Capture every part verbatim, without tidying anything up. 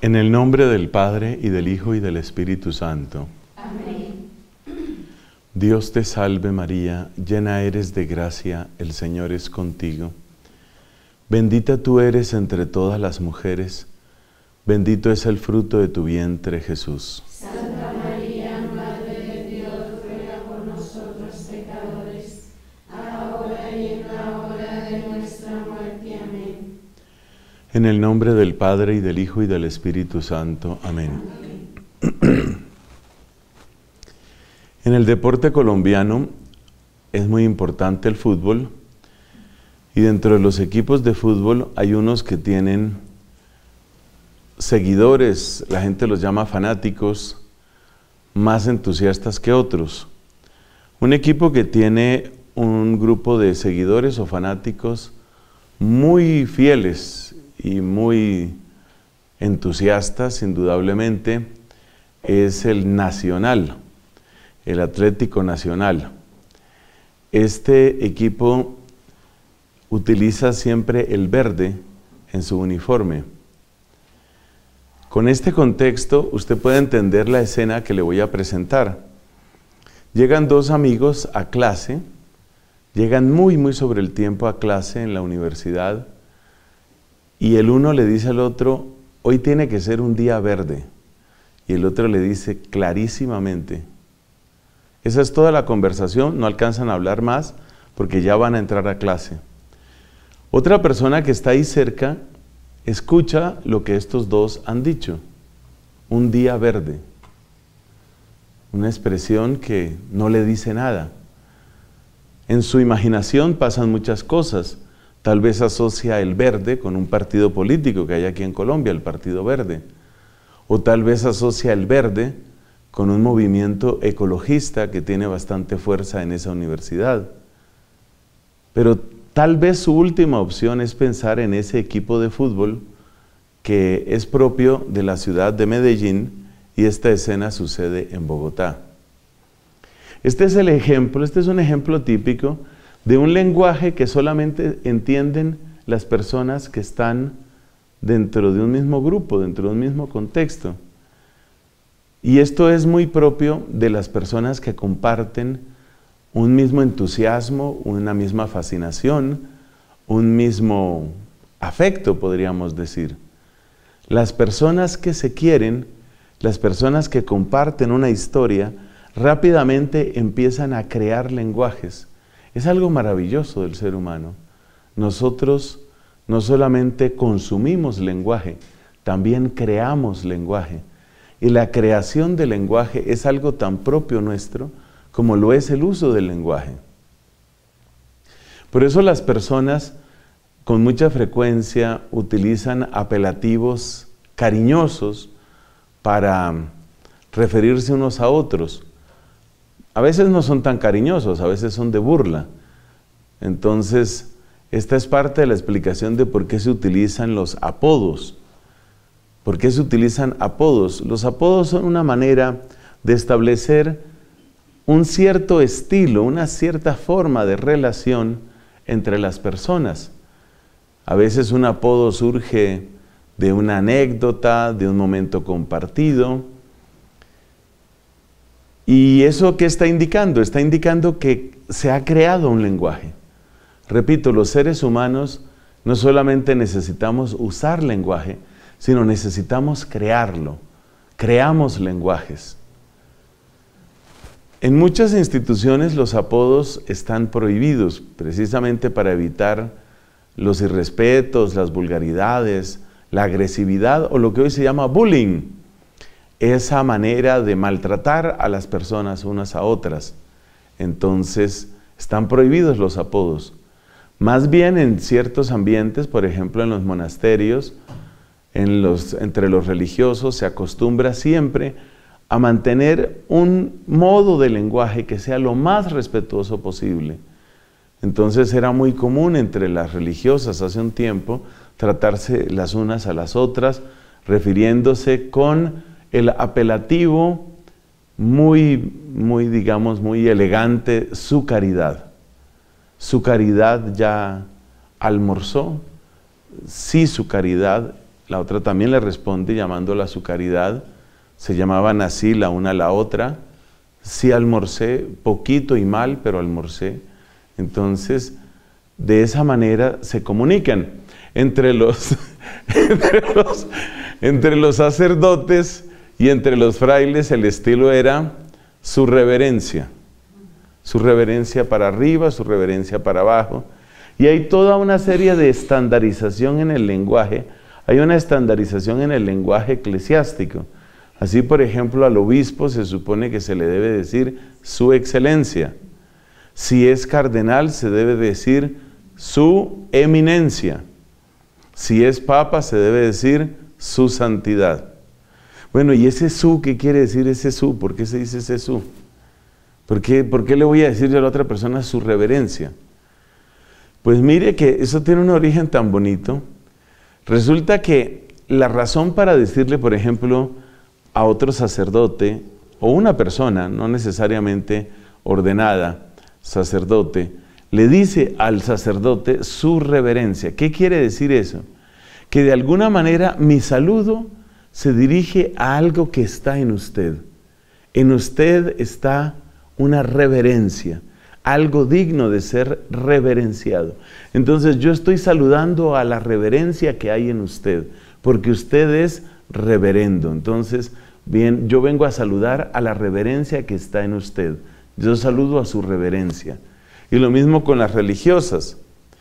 En el nombre del Padre, y del Hijo, y del Espíritu Santo. Amén. Dios te salve María, llena eres de gracia, el Señor es contigo. Bendita tú eres entre todas las mujeres, bendito es el fruto de tu vientre, Jesús. Santa María, Madre de Dios, ruega por nosotros pecadores, ahora y en la hora de nuestra muerte. Amén. En el nombre del Padre, y del Hijo, y del Espíritu Santo. Amén. Amén. En el deporte colombiano es muy importante el fútbol, y dentro de los equipos de fútbol hay unos que tienen seguidores, la gente los llama fanáticos, más entusiastas que otros. Un equipo que tiene un grupo de seguidores o fanáticos muy fieles y muy entusiastas, indudablemente, es el Nacional, el Atlético Nacional. Este equipo utiliza siempre el verde en su uniforme. Con este contexto, usted puede entender la escena que le voy a presentar. Llegan dos amigos a clase, llegan muy, muy sobre el tiempo a clase en la universidad, y el uno le dice al otro, hoy tiene que ser un día verde, y el otro le dice clarísimamente. Esa es toda la conversación, no alcanzan a hablar más porque ya van a entrar a clase. Otra persona que está ahí cerca escucha lo que estos dos han dicho, un día verde, una expresión que no le dice nada. En su imaginación pasan muchas cosas, tal vez asocia el verde con un partido político que hay aquí en Colombia, el Partido Verde, o tal vez asocia el verde con un movimiento ecologista que tiene bastante fuerza en esa universidad. Pero tal vez su última opción es pensar en ese equipo de fútbol que es propio de la ciudad de Medellín, y esta escena sucede en Bogotá. Este es el ejemplo, este es un ejemplo típico de un lenguaje que solamente entienden las personas que están dentro de un mismo grupo, dentro de un mismo contexto. Y esto es muy propio de las personas que comparten un mismo entusiasmo, una misma fascinación, un mismo afecto, podríamos decir. Las personas que se quieren, las personas que comparten una historia, rápidamente empiezan a crear lenguajes. Es algo maravilloso del ser humano. Nosotros no solamente consumimos lenguaje, también creamos lenguaje. Y la creación del lenguaje es algo tan propio nuestro como lo es el uso del lenguaje. Por eso las personas con mucha frecuencia utilizan apelativos cariñosos para referirse unos a otros. A veces no son tan cariñosos, a veces son de burla. Entonces, esta es parte de la explicación de por qué se utilizan los apodos. ¿Por qué se utilizan apodos? Los apodos son una manera de establecer un cierto estilo, una cierta forma de relación entre las personas. A veces un apodo surge de una anécdota, de un momento compartido. ¿Y eso qué está indicando? Está indicando que se ha creado un lenguaje. Repito, los seres humanos no solamente necesitamos usar lenguaje, sino necesitamos crearlo. Creamos lenguajes. En muchas instituciones los apodos están prohibidos, precisamente para evitar los irrespetos, las vulgaridades, la agresividad o lo que hoy se llama bullying. Esa manera de maltratar a las personas unas a otras. Entonces, están prohibidos los apodos. Más bien en ciertos ambientes, por ejemplo en los monasterios, en los, entre los religiosos, se acostumbra siempre a mantener un modo de lenguaje que sea lo más respetuoso posible. Entonces era muy común entre las religiosas hace un tiempo tratarse las unas a las otras, refiriéndose con el apelativo muy, muy, digamos, muy elegante, su caridad. Su caridad ya almorzó, sí, su caridad La otra también le responde llamándola a su caridad. Se llamaban así la una a la otra. Sí almorcé, poquito y mal, pero almorcé. Entonces, de esa manera se comunican. Entre los, entre los, entre los sacerdotes y entre los frailes el estilo era su reverencia. Su reverencia para arriba, su reverencia para abajo. Y hay toda una serie de estandarización en el lenguaje. Hay una estandarización en el lenguaje eclesiástico. Así, por ejemplo, al obispo se supone que se le debe decir su excelencia. Si es cardenal, se debe decir su eminencia. Si es papa, se debe decir su santidad. Bueno, ¿y ese su qué quiere decir ese su? ¿Por qué se dice ese su? ¿Por qué, por qué le voy a decir yo a la otra persona su reverencia? Pues mire que eso tiene un origen tan bonito. Resulta que la razón para decirle, por ejemplo, a otro sacerdote o una persona, no necesariamente ordenada, sacerdote, le dice al sacerdote su reverencia. ¿Qué quiere decir eso? Que de alguna manera mi saludo se dirige a algo que está en usted. En usted está una reverencia, algo digno de ser reverenciado. Entonces yo estoy saludando a la reverencia que hay en usted, porque usted es reverendo. Entonces, bien, yo vengo a saludar a la reverencia que está en usted. Yo saludo a su reverencia. Y lo mismo con las religiosas.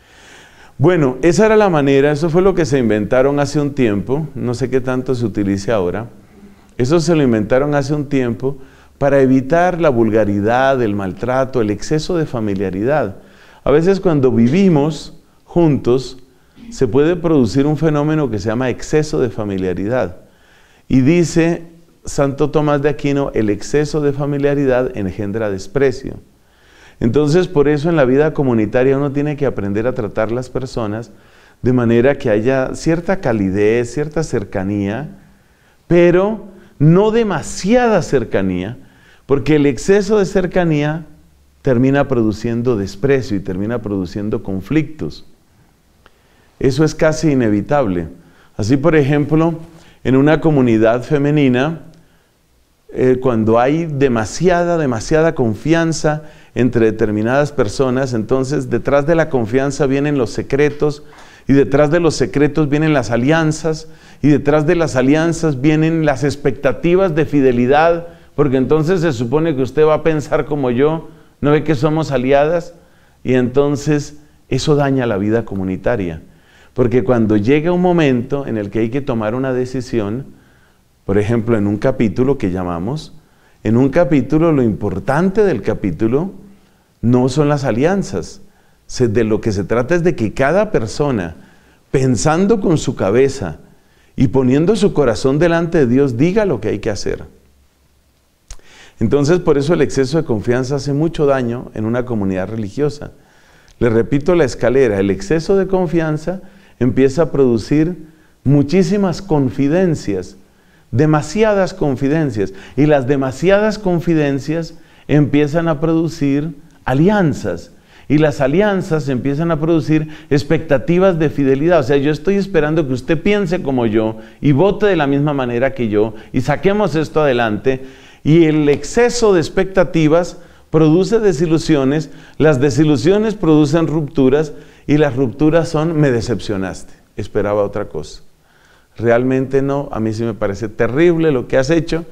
Bueno, esa era la manera, eso fue lo que se inventaron hace un tiempo, no sé qué tanto se utilice ahora. Eso se lo inventaron hace un tiempo para evitar la vulgaridad, el maltrato, el exceso de familiaridad. A veces cuando vivimos juntos, se puede producir un fenómeno que se llama exceso de familiaridad. Y dice Santo Tomás de Aquino, el exceso de familiaridad engendra desprecio. Entonces, por eso en la vida comunitaria uno tiene que aprender a tratar las personas de manera que haya cierta calidez, cierta cercanía, pero no demasiada cercanía, porque el exceso de cercanía termina produciendo desprecio y termina produciendo conflictos. Eso es casi inevitable. Así, por ejemplo, en una comunidad femenina, eh, cuando hay demasiada, demasiada confianza entre determinadas personas, entonces detrás de la confianza vienen los secretos, y detrás de los secretos vienen las alianzas, y detrás de las alianzas vienen las expectativas de fidelidad, porque entonces se supone que usted va a pensar como yo, ¿no ve que somos aliadas? Y entonces eso daña la vida comunitaria, porque cuando llega un momento en el que hay que tomar una decisión, por ejemplo en un capítulo que llamamos, en un capítulo lo importante del capítulo no son las alianzas, de lo que se trata es de que cada persona, pensando con su cabeza y poniendo su corazón delante de Dios, diga lo que hay que hacer. Entonces, por eso el exceso de confianza hace mucho daño en una comunidad religiosa. Le repito la escalera, el exceso de confianza empieza a producir muchísimas confidencias, demasiadas confidencias, y las demasiadas confidencias empiezan a producir alianzas, y las alianzas empiezan a producir expectativas de fidelidad. O sea, yo estoy esperando que usted piense como yo y vote de la misma manera que yo y saquemos esto adelante, y el exceso de expectativas produce desilusiones, las desilusiones producen rupturas, y las rupturas son: me decepcionaste, esperaba otra cosa. Realmente no, a mí sí me parece terrible lo que has hecho.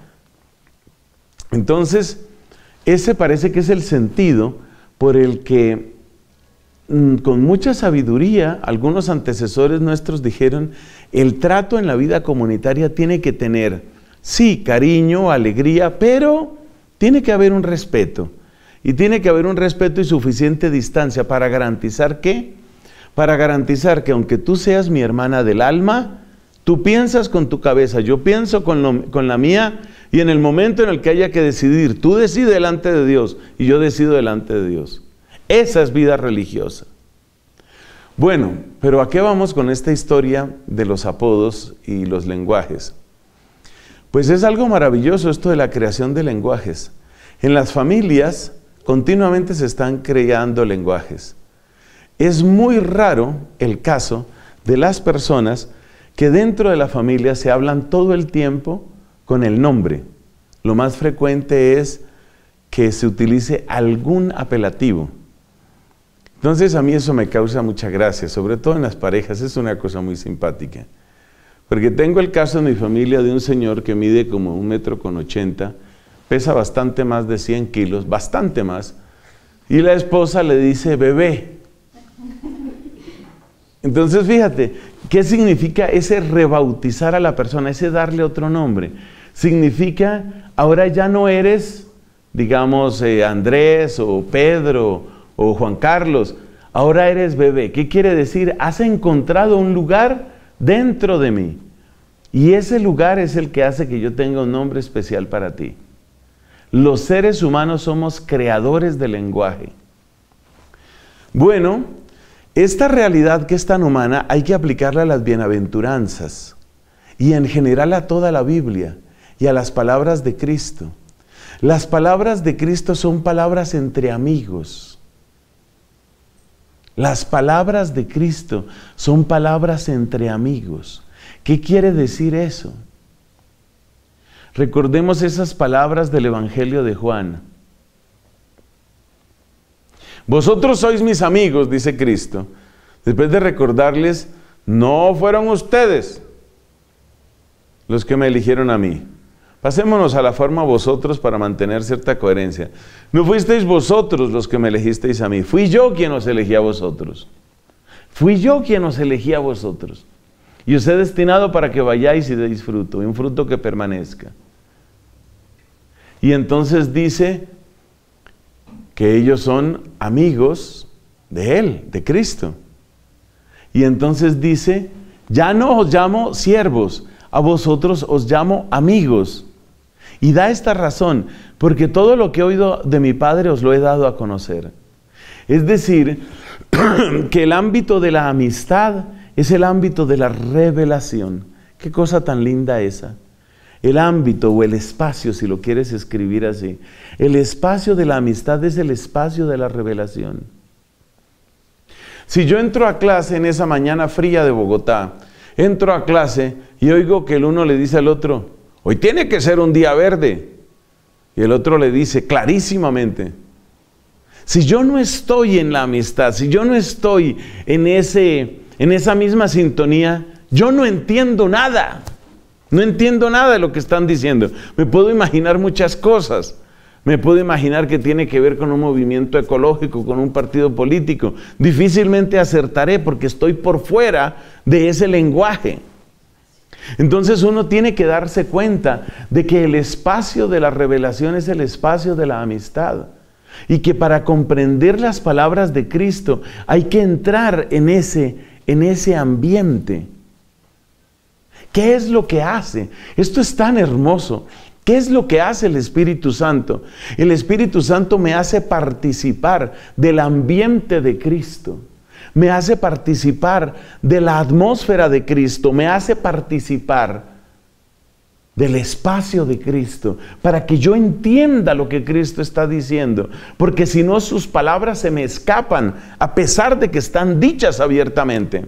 Entonces, ese parece que es el sentido por el que mmm, con mucha sabiduría algunos antecesores nuestros dijeron: el trato en la vida comunitaria tiene que tener, sí, cariño, alegría, pero tiene que haber un respeto. Y tiene que haber un respeto y suficiente distancia para garantizar ¿qué? Para garantizar que aunque tú seas mi hermana del alma, tú piensas con tu cabeza, yo pienso con, lo, con la mía, y en el momento en el que haya que decidir, tú decides delante de Dios y yo decido delante de Dios. Esa es vida religiosa. Bueno, pero ¿a qué vamos con esta historia de los apodos y los lenguajes? Pues es algo maravilloso esto de la creación de lenguajes. En las familias continuamente se están creando lenguajes. Es muy raro el caso de las personas que dentro de la familia se hablan todo el tiempo con el nombre. Lo más frecuente es que se utilice algún apelativo. Entonces a mí eso me causa mucha gracia, sobre todo en las parejas, es una cosa muy simpática. Porque tengo el caso en mi familia de un señor que mide como un metro con ochenta, pesa bastante más de cien kilos, bastante más, y la esposa le dice bebé. Entonces fíjate, ¿qué significa ese rebautizar a la persona, ese darle otro nombre? Significa, ahora ya no eres, digamos, eh, Andrés o Pedro o Juan Carlos, ahora eres bebé. ¿Qué quiere decir? Has encontrado un lugar dentro de mí. Y ese lugar es el que hace que yo tenga un nombre especial para ti. Los seres humanos somos creadores del lenguaje. Bueno, esta realidad que es tan humana hay que aplicarla a las bienaventuranzas y en general a toda la Biblia y a las palabras de Cristo. Las palabras de Cristo son palabras entre amigos. Las palabras de Cristo son palabras entre amigos. ¿Qué quiere decir eso? Recordemos esas palabras del Evangelio de Juan. Vosotros sois mis amigos, dice Cristo. Después de recordarles, no fueron ustedes los que me eligieron a mí. Pasémonos a la forma vosotros para mantener cierta coherencia. No fuisteis vosotros los que me elegisteis a mí. Fui yo quien os elegí a vosotros. Fui yo quien os elegí a vosotros. Y os he destinado para que vayáis y deis fruto, y un fruto que permanezca. Y entonces dice que ellos son amigos de Él, de Cristo. Y entonces dice, ya no os llamo siervos, a vosotros os llamo amigos. Y da esta razón, porque todo lo que he oído de mi Padre os lo he dado a conocer. Es decir, que el ámbito de la amistad es el ámbito de la revelación. Qué cosa tan linda esa. El ámbito o el espacio, si lo quieres escribir así. El espacio de la amistad es el espacio de la revelación. Si yo entro a clase en esa mañana fría de Bogotá, entro a clase y oigo que el uno le dice al otro, hoy tiene que ser un día verde. Y el otro le dice clarísimamente, si yo no estoy en la amistad, si yo no estoy en, ese, en esa misma sintonía, yo no entiendo nada. No entiendo nada de lo que están diciendo. Me puedo imaginar muchas cosas. Me puedo imaginar que tiene que ver con un movimiento ecológico, con un partido político. Difícilmente acertaré porque estoy por fuera de ese lenguaje. Entonces uno tiene que darse cuenta de que el espacio de la revelación es el espacio de la amistad. Y que para comprender las palabras de Cristo hay que entrar en ese, en ese ambiente. ¿Qué es lo que hace? Esto es tan hermoso. ¿Qué es lo que hace el Espíritu Santo? El Espíritu Santo me hace participar del ambiente de Cristo. Me hace participar de la atmósfera de Cristo. Me hace participar del espacio de Cristo, para que yo entienda lo que Cristo está diciendo. Porque si no, sus palabras se me escapan, a pesar de que están dichas abiertamente.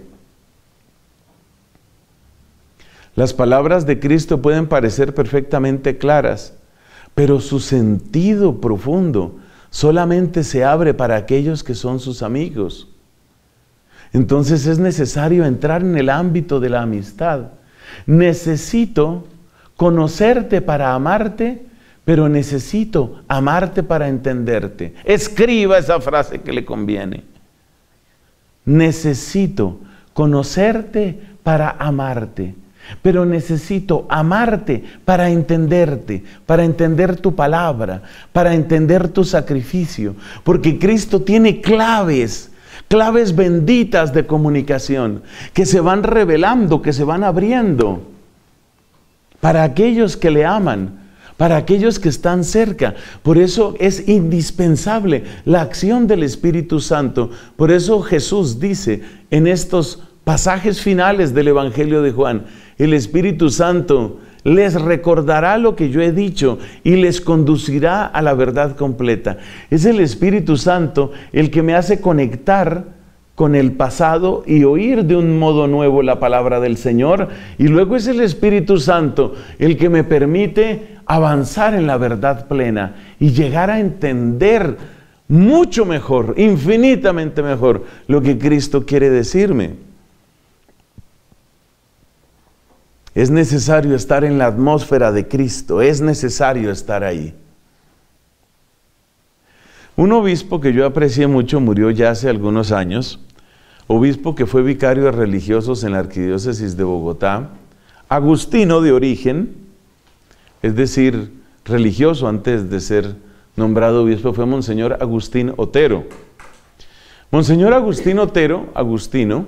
Las palabras de Cristo pueden parecer perfectamente claras, pero su sentido profundo solamente se abre para aquellos que son sus amigos. Entonces es necesario entrar en el ámbito de la amistad. Necesito conocerte para amarte, pero necesito amarte para entenderte. Escriba esa frase que le conviene. Necesito conocerte para amarte, pero necesito amarte para entenderte, para entender tu palabra, para entender tu sacrificio, porque Cristo tiene claves, claves benditas de comunicación, que se van revelando, que se van abriendo, para aquellos que le aman, para aquellos que están cerca. Por eso es indispensable la acción del Espíritu Santo. Por eso Jesús dice en estos pasajes finales del Evangelio de Juan, el Espíritu Santo les recordará lo que yo he dicho y les conducirá a la verdad completa. Es el Espíritu Santo el que me hace conectar con el pasado y oír de un modo nuevo la palabra del Señor, y luego es el Espíritu Santo el que me permite avanzar en la verdad plena y llegar a entender mucho mejor, infinitamente mejor, lo que Cristo quiere decirme. Es necesario estar en la atmósfera de Cristo, es necesario estar ahí. Un obispo que yo aprecié mucho murió ya hace algunos años, obispo que fue vicario de religiosos en la arquidiócesis de Bogotá, agustino de origen, es decir, religioso antes de ser nombrado obispo, fue Monseñor Agustín Otero. Monseñor Agustín Otero, Agustino,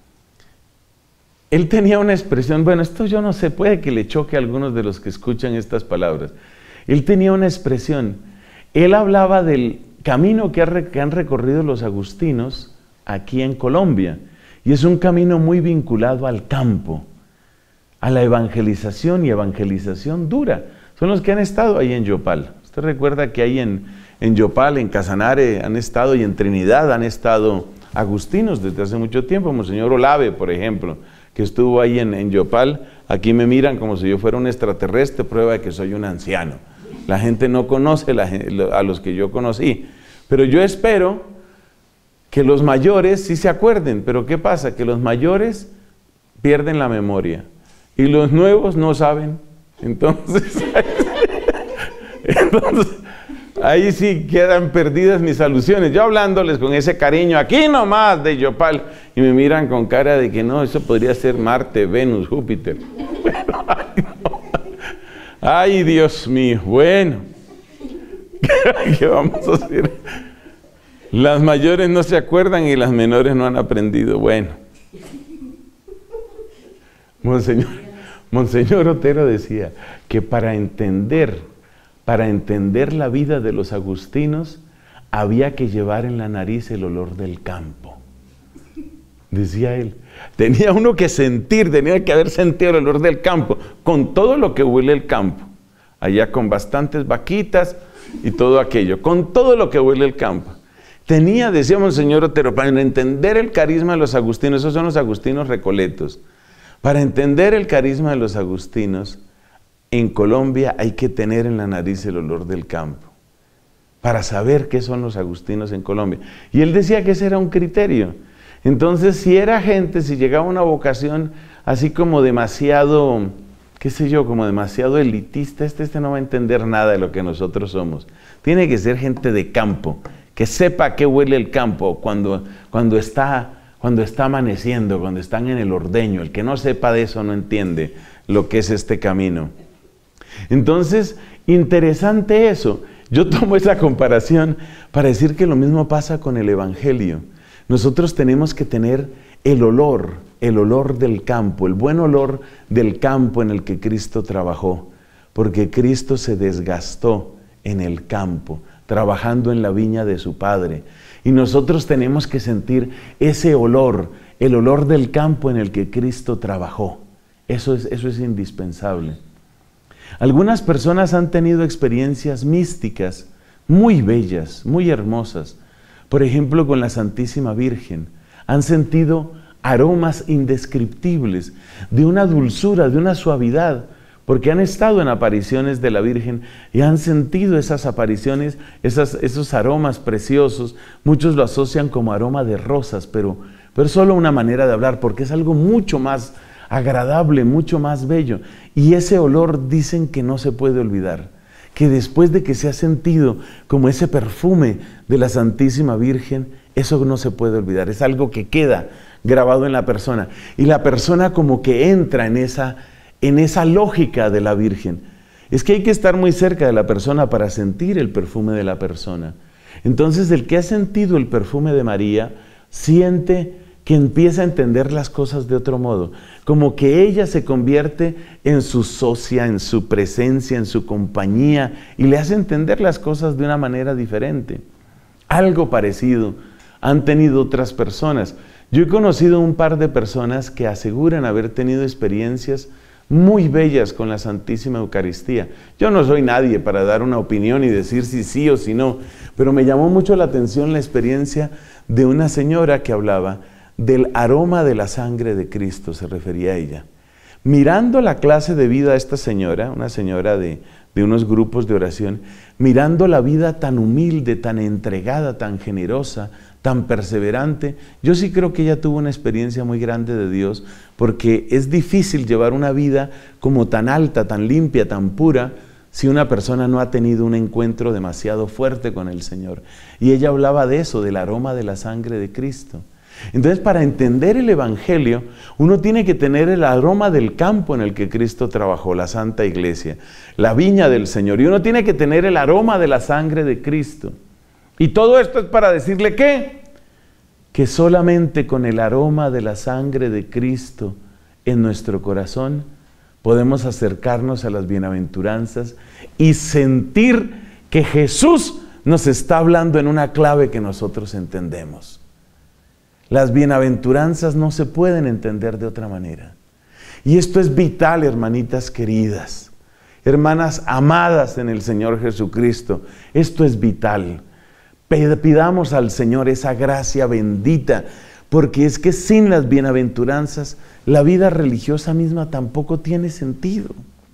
él tenía una expresión, bueno, esto yo no sé, puede que le choque a algunos de los que escuchan estas palabras. Él tenía una expresión, él hablaba del camino que, ha, que han recorrido los agustinos aquí en Colombia, y es un camino muy vinculado al campo, a la evangelización y evangelización dura. Son los que han estado ahí en Yopal. Usted recuerda que ahí en, en Yopal, en Casanare han estado, y en Trinidad han estado agustinos desde hace mucho tiempo. Monseñor Olave, por ejemplo, que estuvo ahí en, en Yopal. Aquí me miran como si yo fuera un extraterrestre, prueba de que soy un anciano. La gente no conoce la, a los que yo conocí, pero yo espero que los mayores sí se acuerden. Pero ¿qué pasa? Que los mayores pierden la memoria y los nuevos no saben. Entonces, entonces ahí sí quedan perdidas mis alusiones. Yo hablándoles con ese cariño, aquí nomás de Yopal, y me miran con cara de que no, eso podría ser Marte, Venus, Júpiter. Ay, no. Ay, Dios mío, bueno, ¿qué vamos a hacer? Las mayores no se acuerdan y las menores no han aprendido. Bueno, Monseñor, Monseñor Otero decía que para entender, para entender la vida de los agustinos, había que llevar en la nariz el olor del campo. Decía él, tenía uno que sentir, tenía que haber sentido el olor del campo, con todo lo que huele el campo, allá con bastantes vaquitas y todo aquello, con todo lo que huele el campo. Tenía, decía Monseñor Otero, para entender el carisma de los agustinos, esos son los agustinos recoletos, para entender el carisma de los agustinos, en Colombia hay que tener en la nariz el olor del campo, para saber qué son los agustinos en Colombia. Y él decía que ese era un criterio. Entonces, si era gente, si llegaba una vocación así como demasiado, qué sé yo, como demasiado elitista, este, este no va a entender nada de lo que nosotros somos. Tiene que ser gente de campo, que sepa qué huele el campo cuando, cuando, está, cuando está amaneciendo, cuando están en el ordeño. El que no sepa de eso no entiende lo que es este camino. Entonces, interesante eso. Yo tomo esa comparación para decir que lo mismo pasa con el Evangelio. Nosotros tenemos que tener el olor, el olor del campo, el buen olor del campo en el que Cristo trabajó, porque Cristo se desgastó en el campo, trabajando en la viña de su Padre. Y nosotros tenemos que sentir ese olor, el olor del campo en el que Cristo trabajó. Eso es, eso es indispensable. Algunas personas han tenido experiencias místicas muy bellas, muy hermosas. Por ejemplo, con la Santísima Virgen. Han sentido aromas indescriptibles, de una dulzura, de una suavidad, porque han estado en apariciones de la Virgen y han sentido esas apariciones, esas, esos aromas preciosos. Muchos lo asocian como aroma de rosas, pero, pero es solo una manera de hablar, porque es algo mucho más agradable, mucho más bello. Y ese olor dicen que no se puede olvidar, que después de que se ha sentido como ese perfume de la Santísima Virgen, eso no se puede olvidar, es algo que queda grabado en la persona. Y la persona como que entra en esa, en esa lógica de la Virgen. Es que hay que estar muy cerca de la persona para sentir el perfume de la persona. Entonces, el que ha sentido el perfume de María, siente que empieza a entender las cosas de otro modo, como que ella se convierte en su socia, en su presencia, en su compañía, y le hace entender las cosas de una manera diferente. Algo parecido han tenido otras personas. Yo he conocido un par de personas que aseguran haber tenido experiencias muy bellas con la Santísima Eucaristía. Yo no soy nadie para dar una opinión y decir si sí o si no, pero me llamó mucho la atención la experiencia de una señora que hablaba del aroma de la sangre de Cristo, se refería a ella. Mirando la clase de vida de esta señora, una señora de, de unos grupos de oración, mirando la vida tan humilde, tan entregada, tan generosa, tan perseverante, yo sí creo que ella tuvo una experiencia muy grande de Dios, porque es difícil llevar una vida como tan alta, tan limpia, tan pura, si una persona no ha tenido un encuentro demasiado fuerte con el Señor. Y ella hablaba de eso, del aroma de la sangre de Cristo. Entonces, para entender el Evangelio, uno tiene que tener el aroma del campo en el que Cristo trabajó, la Santa Iglesia, la viña del Señor. Y uno tiene que tener el aroma de la sangre de Cristo. Y todo esto es para decirle ¿qué? Que solamente con el aroma de la sangre de Cristo en nuestro corazón podemos acercarnos a las bienaventuranzas y sentir que Jesús nos está hablando en una clave que nosotros entendemos. Las bienaventuranzas no se pueden entender de otra manera. Y esto es vital, hermanitas queridas, hermanas amadas en el Señor Jesucristo. Esto es vital. Pidamos al Señor esa gracia bendita, porque es que sin las bienaventuranzas, la vida religiosa misma tampoco tiene sentido.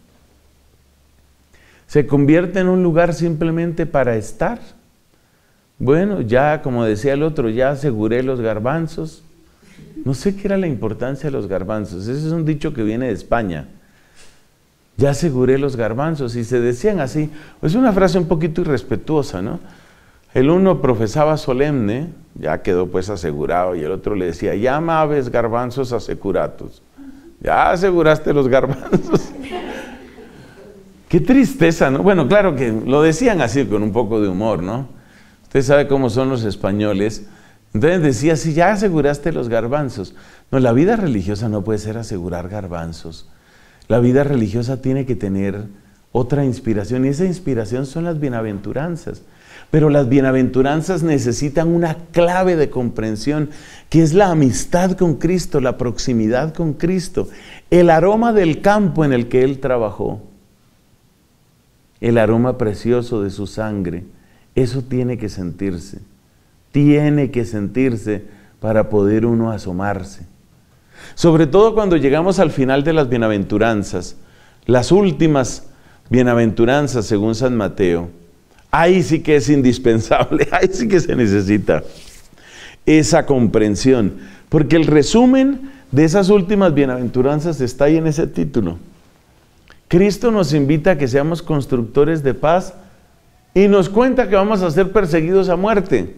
Se convierte en un lugar simplemente para estar. Bueno, ya, como decía el otro, ya aseguré los garbanzos. No sé qué era la importancia de los garbanzos. Ese es un dicho que viene de España. Ya aseguré los garbanzos. Y se decían así. Es una frase un poquito irrespetuosa, ¿no? El uno profesaba solemne, ya quedó pues asegurado, y el otro le decía, llama aves garbanzos asecuratus. Ya aseguraste los garbanzos. Qué tristeza, ¿no? Bueno, claro que lo decían así con un poco de humor, ¿no? Usted sabe cómo son los españoles. Entonces decía, si ya aseguraste los garbanzos. No, la vida religiosa no puede ser asegurar garbanzos. La vida religiosa tiene que tener otra inspiración, y esa inspiración son las bienaventuranzas. Pero las bienaventuranzas necesitan una clave de comprensión, que es la amistad con Cristo, la proximidad con Cristo, el aroma del campo en el que Él trabajó, el aroma precioso de su sangre. Eso tiene que sentirse, tiene que sentirse para poder uno asomarse. Sobre todo cuando llegamos al final de las bienaventuranzas, las últimas bienaventuranzas según San Mateo, ahí sí que es indispensable, ahí sí que se necesita esa comprensión, porque el resumen de esas últimas bienaventuranzas está ahí en ese título. Cristo nos invita a que seamos constructores de paz y nos cuenta que vamos a ser perseguidos a muerte.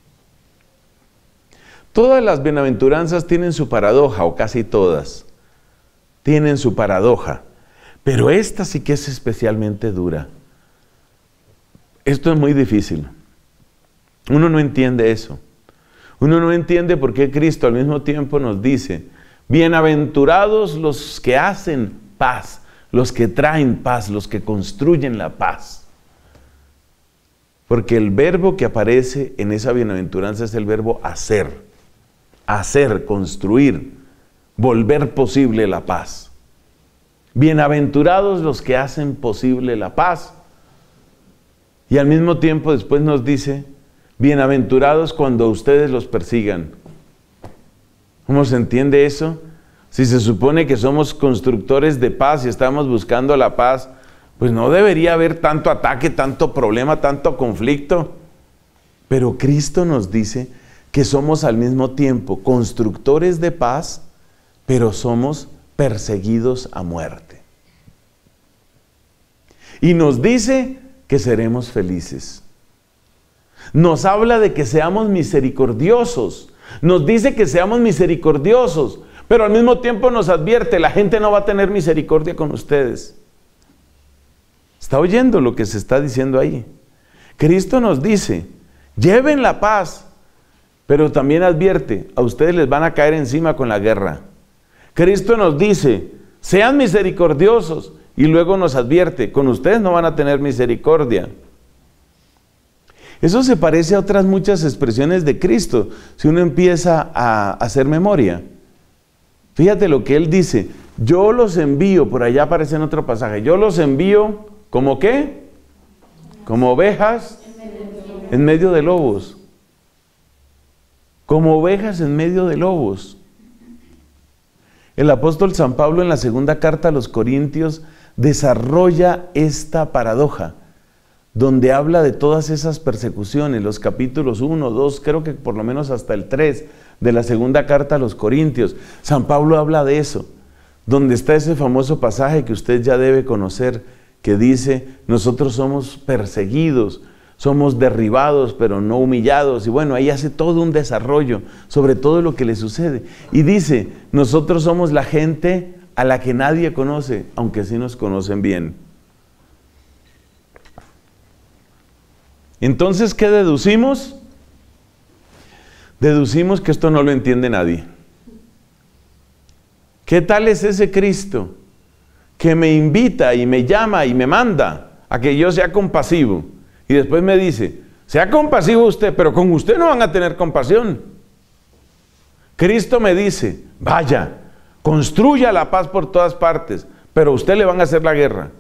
Todas las bienaventuranzas tienen su paradoja, o casi todas, tienen su paradoja, pero esta sí que es especialmente dura. Esto es muy difícil. Uno no entiende eso. Uno no entiende por qué Cristo al mismo tiempo nos dice, bienaventurados los que hacen paz, los que traen paz, los que construyen la paz. Porque el verbo que aparece en esa bienaventuranza es el verbo hacer. Hacer, construir, volver posible la paz. Bienaventurados los que hacen posible la paz. Y al mismo tiempo después nos dice, bienaventurados cuando ustedes los persigan. ¿Cómo se entiende eso? Si se supone que somos constructores de paz y estamos buscando la paz, pues no debería haber tanto ataque, tanto problema, tanto conflicto. Pero Cristo nos dice que somos al mismo tiempo constructores de paz, pero somos perseguidos a muerte. Y nos dice que seremos felices. Nos habla de que seamos misericordiosos. Nos dice que seamos misericordiosos, pero al mismo tiempo nos advierte, la gente no va a tener misericordia con ustedes. ¿Está oyendo lo que se está diciendo ahí? Cristo nos dice, lleven la paz, pero también advierte, a ustedes les van a caer encima con la guerra. Cristo nos dice, sean misericordiosos, y luego nos advierte, con ustedes no van a tener misericordia. Eso se parece a otras muchas expresiones de Cristo, si uno empieza a hacer memoria. Fíjate lo que Él dice, Yo los envío, por allá aparece en otro pasaje, yo los envío, ¿como qué? Como ovejas en medio de lobos. Como ovejas en medio de lobos. El apóstol San Pablo en la segunda carta a los Corintios desarrolla esta paradoja, donde habla de todas esas persecuciones, los capítulos uno, dos, creo que por lo menos hasta el tres de la segunda carta a los Corintios. San Pablo habla de eso, donde está ese famoso pasaje que usted ya debe conocer, que dice, nosotros somos perseguidos, somos derribados, pero no humillados. Y bueno, ahí hace todo un desarrollo sobre todo lo que le sucede. Y dice, nosotros somos la gente a la que nadie conoce, aunque sí nos conocen bien. Entonces, ¿qué deducimos? Deducimos que esto no lo entiende nadie. ¿Qué tal es ese Cristo que me invita y me llama y me manda a que yo sea compasivo? Y después me dice, sea compasivo usted, pero con usted no van a tener compasión. Cristo me dice, vaya, construya la paz por todas partes, pero a usted le van a hacer la guerra.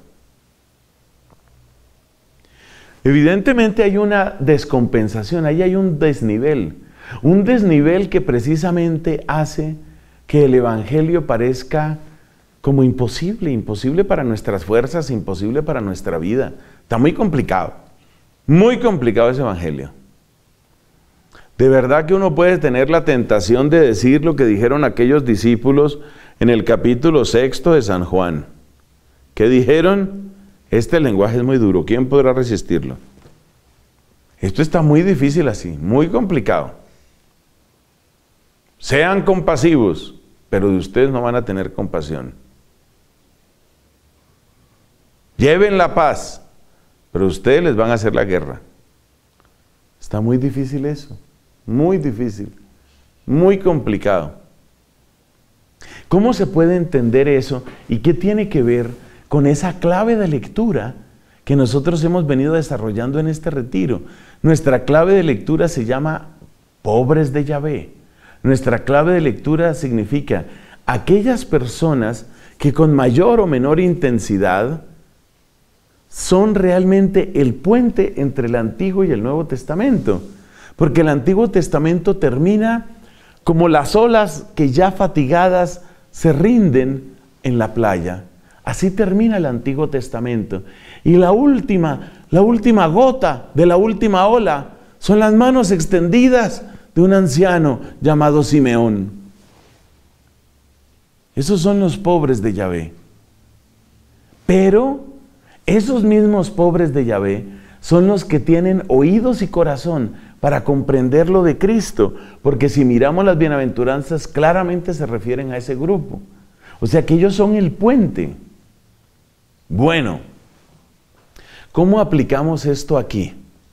Evidentemente hay una descompensación, ahí hay un desnivel. Un desnivel que precisamente hace que el Evangelio parezca como imposible, imposible para nuestras fuerzas, imposible para nuestra vida. Está muy complicado, muy complicado ese Evangelio. De verdad que uno puede tener la tentación de decir lo que dijeron aquellos discípulos en el capítulo sexto de San Juan. ¿Qué dijeron? Este lenguaje es muy duro, ¿quién podrá resistirlo? Esto está muy difícil así, muy complicado. Sean compasivos, pero de ustedes no van a tener compasión. Lleven la paz, pero ustedes les van a hacer la guerra. Está muy difícil eso, muy difícil, muy complicado. ¿Cómo se puede entender eso y qué tiene que ver con esa clave de lectura que nosotros hemos venido desarrollando en este retiro? Nuestra clave de lectura se llama pobres de Yahvé. Nuestra clave de lectura significa aquellas personas que con mayor o menor intensidad son realmente el puente entre el Antiguo y el Nuevo Testamento. Porque el Antiguo Testamento termina como las olas que ya fatigadas se rinden en la playa. Así termina el Antiguo Testamento. Y la última, la última gota de la última ola son las manos extendidas de un anciano llamado Simeón. Esos son los pobres de Yahvé. Pero esos mismos pobres de Yahvé son los que tienen oídos y corazón para comprender lo de Cristo, porque si miramos las bienaventuranzas claramente se refieren a ese grupo. O sea que ellos son el puente. Bueno, ¿cómo aplicamos esto aquí?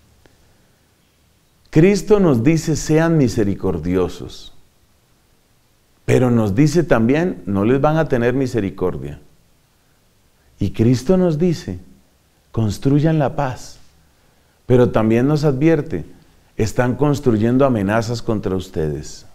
Cristo nos dice, sean misericordiosos, pero nos dice también, no les van a tener misericordia. Y Cristo nos dice, construyan la paz, pero también nos advierte, están construyendo amenazas contra ustedes.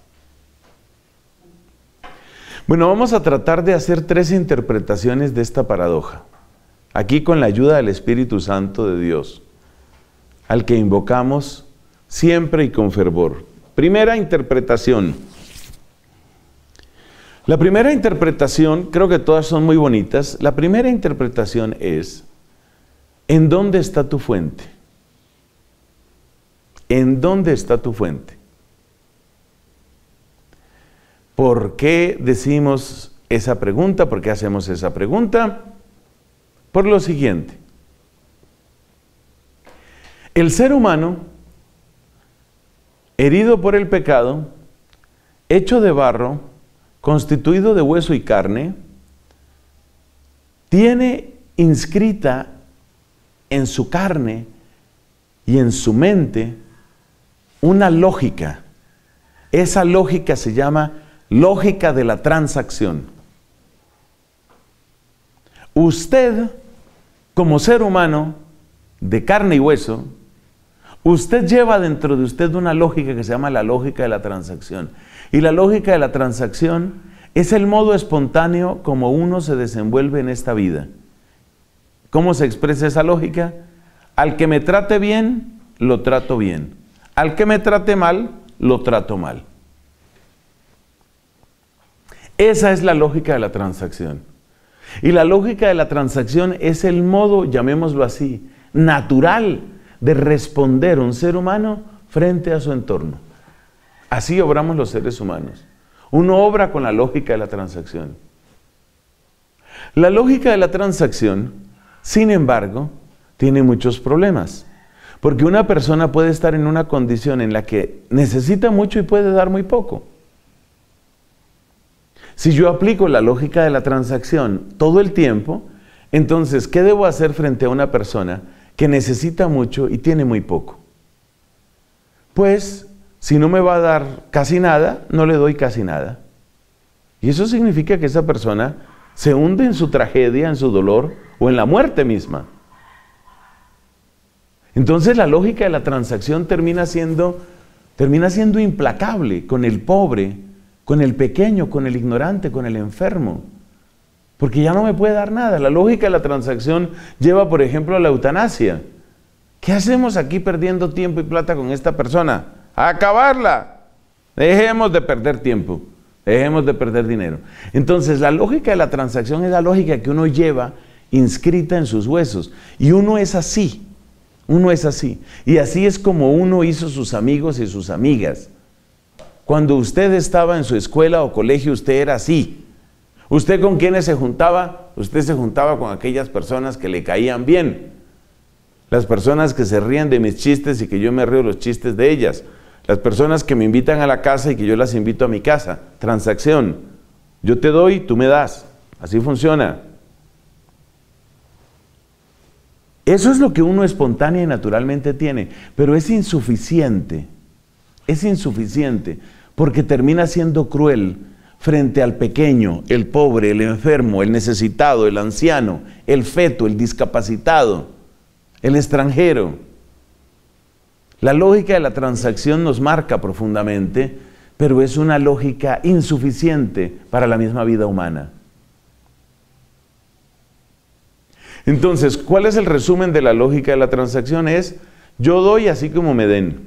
Bueno, vamos a tratar de hacer tres interpretaciones de esta paradoja, aquí con la ayuda del Espíritu Santo de Dios, al que invocamos siempre y con fervor. Primera interpretación. La primera interpretación, creo que todas son muy bonitas. La primera interpretación es, ¿en dónde está tu fuente? ¿En dónde está tu fuente? ¿Por qué decimos esa pregunta? ¿Por qué hacemos esa pregunta? Por lo siguiente. El ser humano, herido por el pecado, hecho de barro, constituido de hueso y carne, tiene inscrita en su carne y en su mente una lógica. Esa lógica se llama lógica de la transacción. Usted, como ser humano de carne y hueso, usted lleva dentro de usted una lógica que se llama la lógica de la transacción. Y la lógica de la transacción Es el modo espontáneo como uno se desenvuelve en esta vida. ¿Cómo se expresa esa lógica? Al que me trate bien, lo trato bien. Al que me trate mal, lo trato mal. Esa es la lógica de la transacción. Y la lógica de la transacción es el modo, llamémoslo así, natural de responder un ser humano frente a su entorno. Así obramos los seres humanos. Uno obra con la lógica de la transacción. La lógica de la transacción, sin embargo, tiene muchos problemas. Porque una persona puede estar en una condición en la que necesita mucho y puede dar muy poco. Si yo aplico la lógica de la transacción todo el tiempo, entonces, ¿qué debo hacer frente a una persona que necesita mucho y tiene muy poco? Pues, si no me va a dar casi nada, no le doy casi nada. Y eso significa que esa persona se hunde en su tragedia, en su dolor o en la muerte misma. Entonces la lógica de la transacción termina siendo, termina siendo implacable con el pobre, con el pequeño, con el ignorante, con el enfermo. Porque ya no me puede dar nada. La lógica de la transacción lleva, por ejemplo, a la eutanasia. ¿Qué hacemos aquí perdiendo tiempo y plata con esta persona? ¡A acabarla! Dejemos de perder tiempo. Dejemos de perder dinero. Entonces, la lógica de la transacción es la lógica que uno lleva inscrita en sus huesos. Y uno es así. Uno es así. Y así es como uno hizo sus amigos y sus amigas. Cuando usted estaba en su escuela o colegio, usted era así. ¿Usted con quiénes se juntaba? Usted se juntaba con aquellas personas que le caían bien. Las personas que se ríen de mis chistes y que yo me río de los chistes de ellas. Las personas que me invitan a la casa y que yo las invito a mi casa. Transacción. Yo te doy, tú me das. Así funciona. Eso es lo que uno espontánea y naturalmente tiene, pero es insuficiente. Es insuficiente porque termina siendo cruel frente al pequeño, el pobre, el enfermo, el necesitado, el anciano, el feto, el discapacitado, el extranjero. La lógica de la transacción nos marca profundamente, pero es una lógica insuficiente para la misma vida humana. Entonces, ¿cuál es el resumen de la lógica de la transacción? Es, yo doy así como me den.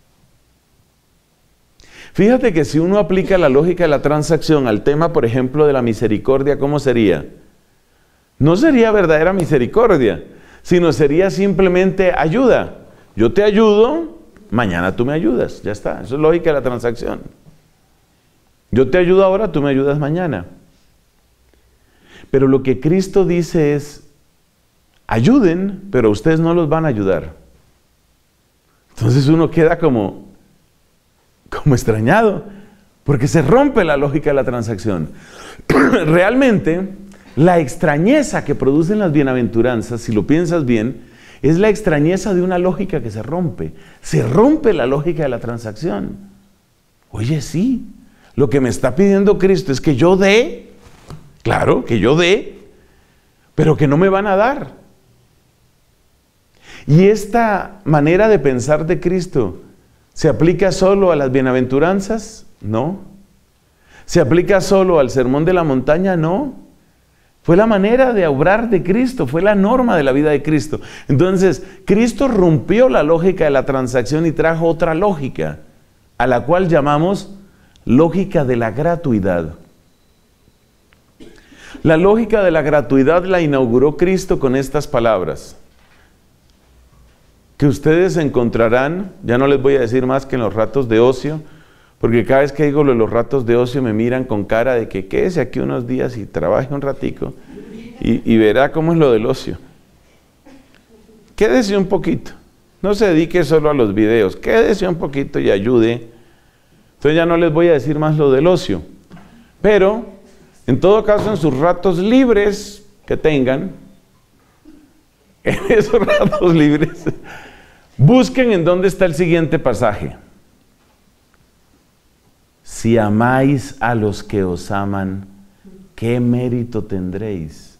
Fíjate que si uno aplica la lógica de la transacción al tema, por ejemplo, de la misericordia, ¿cómo sería? No sería verdadera misericordia, sino sería simplemente ayuda. Yo te ayudo, mañana tú me ayudas, ya está. Eso es lógica de la transacción. Yo te ayudo ahora, tú me ayudas mañana. Pero lo que Cristo dice es, ayuden, pero ustedes no los van a ayudar. Entonces uno queda como... como extrañado, porque se rompe la lógica de la transacción. Realmente, la extrañeza que producen las bienaventuranzas, si lo piensas bien, es la extrañeza de una lógica que se rompe. Se rompe la lógica de la transacción. Oye, sí, lo que me está pidiendo Cristo es que yo dé, claro, que yo dé, pero que no me van a dar. Y esta manera de pensar de Cristo, ¿se aplica solo a las bienaventuranzas? No. ¿Se aplica solo al sermón de la montaña? No. Fue la manera de obrar de Cristo, fue la norma de la vida de Cristo. Entonces, Cristo rompió la lógica de la transacción y trajo otra lógica, a la cual llamamos lógica de la gratuidad. La lógica de la gratuidad la inauguró Cristo con estas palabras, que ustedes encontrarán, ya no les voy a decir más que en los ratos de ocio, porque cada vez que digo lo de los ratos de ocio me miran con cara de que quédese aquí unos días y trabaje un ratico y, y verá cómo es lo del ocio. Quédese un poquito, no se dedique solo a los videos, quédese un poquito y ayude. Entonces ya no les voy a decir más lo del ocio, pero en todo caso en sus ratos libres que tengan, en esos ratos libres, busquen en dónde está el siguiente pasaje. Si amáis a los que os aman, ¿qué mérito tendréis?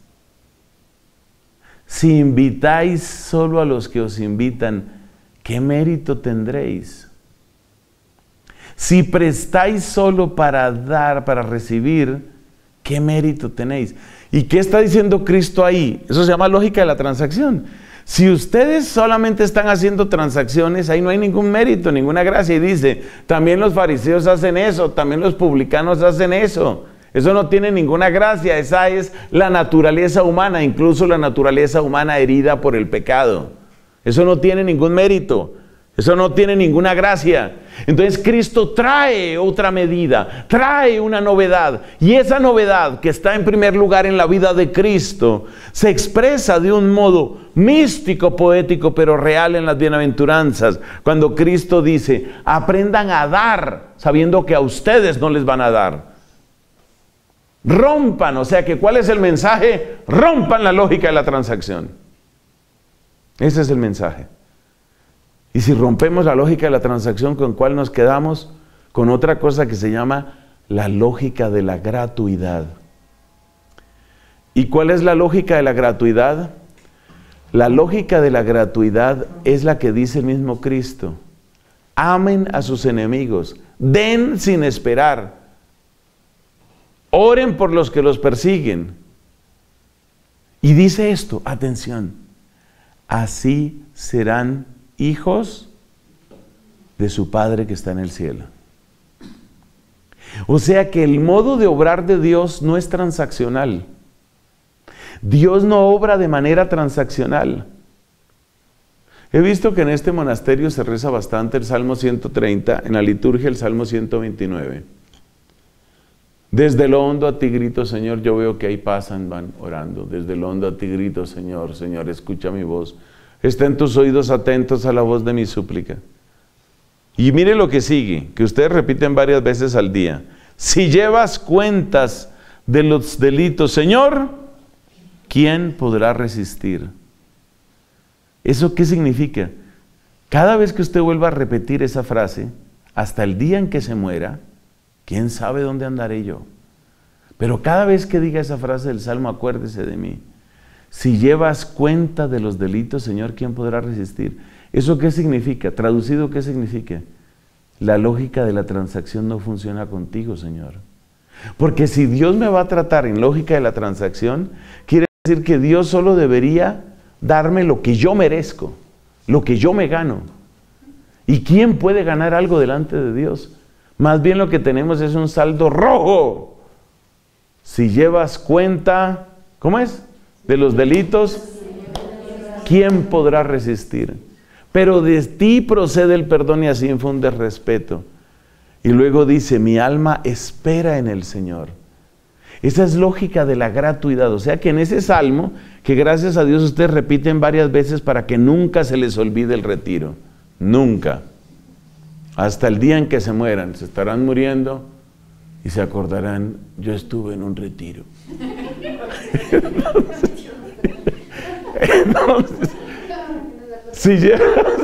Si invitáis solo a los que os invitan, ¿qué mérito tendréis? Si prestáis solo para dar, para recibir, ¿Qué mérito tenéis? ¿Y qué está diciendo Cristo ahí? Eso se llama lógica de la transacción. Si ustedes solamente están haciendo transacciones, ahí no hay ningún mérito, ninguna gracia. Y dice, también los fariseos hacen eso, también los publicanos hacen eso. Eso no tiene ninguna gracia, esa es la naturaleza humana, incluso la naturaleza humana herida por el pecado. Eso no tiene ningún mérito. Eso no tiene ninguna gracia. Entonces Cristo trae otra medida, trae una novedad. Y esa novedad que está en primer lugar en la vida de Cristo se expresa de un modo místico, poético, pero real en las bienaventuranzas. Cuando Cristo dice, aprendan a dar sabiendo que a ustedes no les van a dar. Rompan, o sea que ¿cuál es el mensaje? Rompan la lógica de la transacción. Ese es el mensaje. Y si rompemos la lógica de la transacción, ¿con cuál nos quedamos? Con otra cosa que se llama la lógica de la gratuidad. ¿Y cuál es la lógica de la gratuidad? La lógica de la gratuidad es la que dice el mismo Cristo. Amen a sus enemigos, den sin esperar, oren por los que los persiguen. Y dice esto, atención, así serán hijos de su Padre que está en el cielo. O sea que el modo de obrar de Dios no es transaccional. Dios no obra de manera transaccional. He visto que en este monasterio se reza bastante el Salmo ciento treinta, en la liturgia el Salmo ciento veintinueve. Desde lo hondo a ti grito, Señor, yo veo que ahí pasan, van orando. Desde lo hondo a ti grito, Señor, Señor, escucha mi voz. Estén tus oídos atentos a la voz de mi súplica. Y mire lo que sigue, que ustedes repiten varias veces al día. Si llevas cuentas de los delitos, Señor, ¿quién podrá resistir? ¿Eso qué significa? Cada vez que usted vuelva a repetir esa frase, hasta el día en que se muera, ¿quién sabe dónde andaré yo? Pero cada vez que diga esa frase del Salmo, acuérdese de mí. Si llevas cuenta de los delitos, Señor, ¿quién podrá resistir? ¿Eso qué significa? Traducido, ¿qué significa? La lógica de la transacción no funciona contigo, Señor. Porque si Dios me va a tratar en lógica de la transacción, quiere decir que Dios solo debería darme lo que yo merezco, lo que yo me gano. ¿Y quién puede ganar algo delante de Dios? Más bien lo que tenemos es un saldo rojo. Si llevas cuenta, ¿cómo es? De los delitos, ¿quién podrá resistir? Pero de ti procede el perdón y así infunde respeto. Y luego dice, mi alma espera en el Señor. Esa es lógica de la gratuidad. O sea que en ese salmo, que gracias a Dios ustedes repiten varias veces para que nunca se les olvide el retiro. Nunca. Hasta el día en que se mueran. Se estarán muriendo y se acordarán, yo estuve en un retiro. Entonces, entonces si, llevas,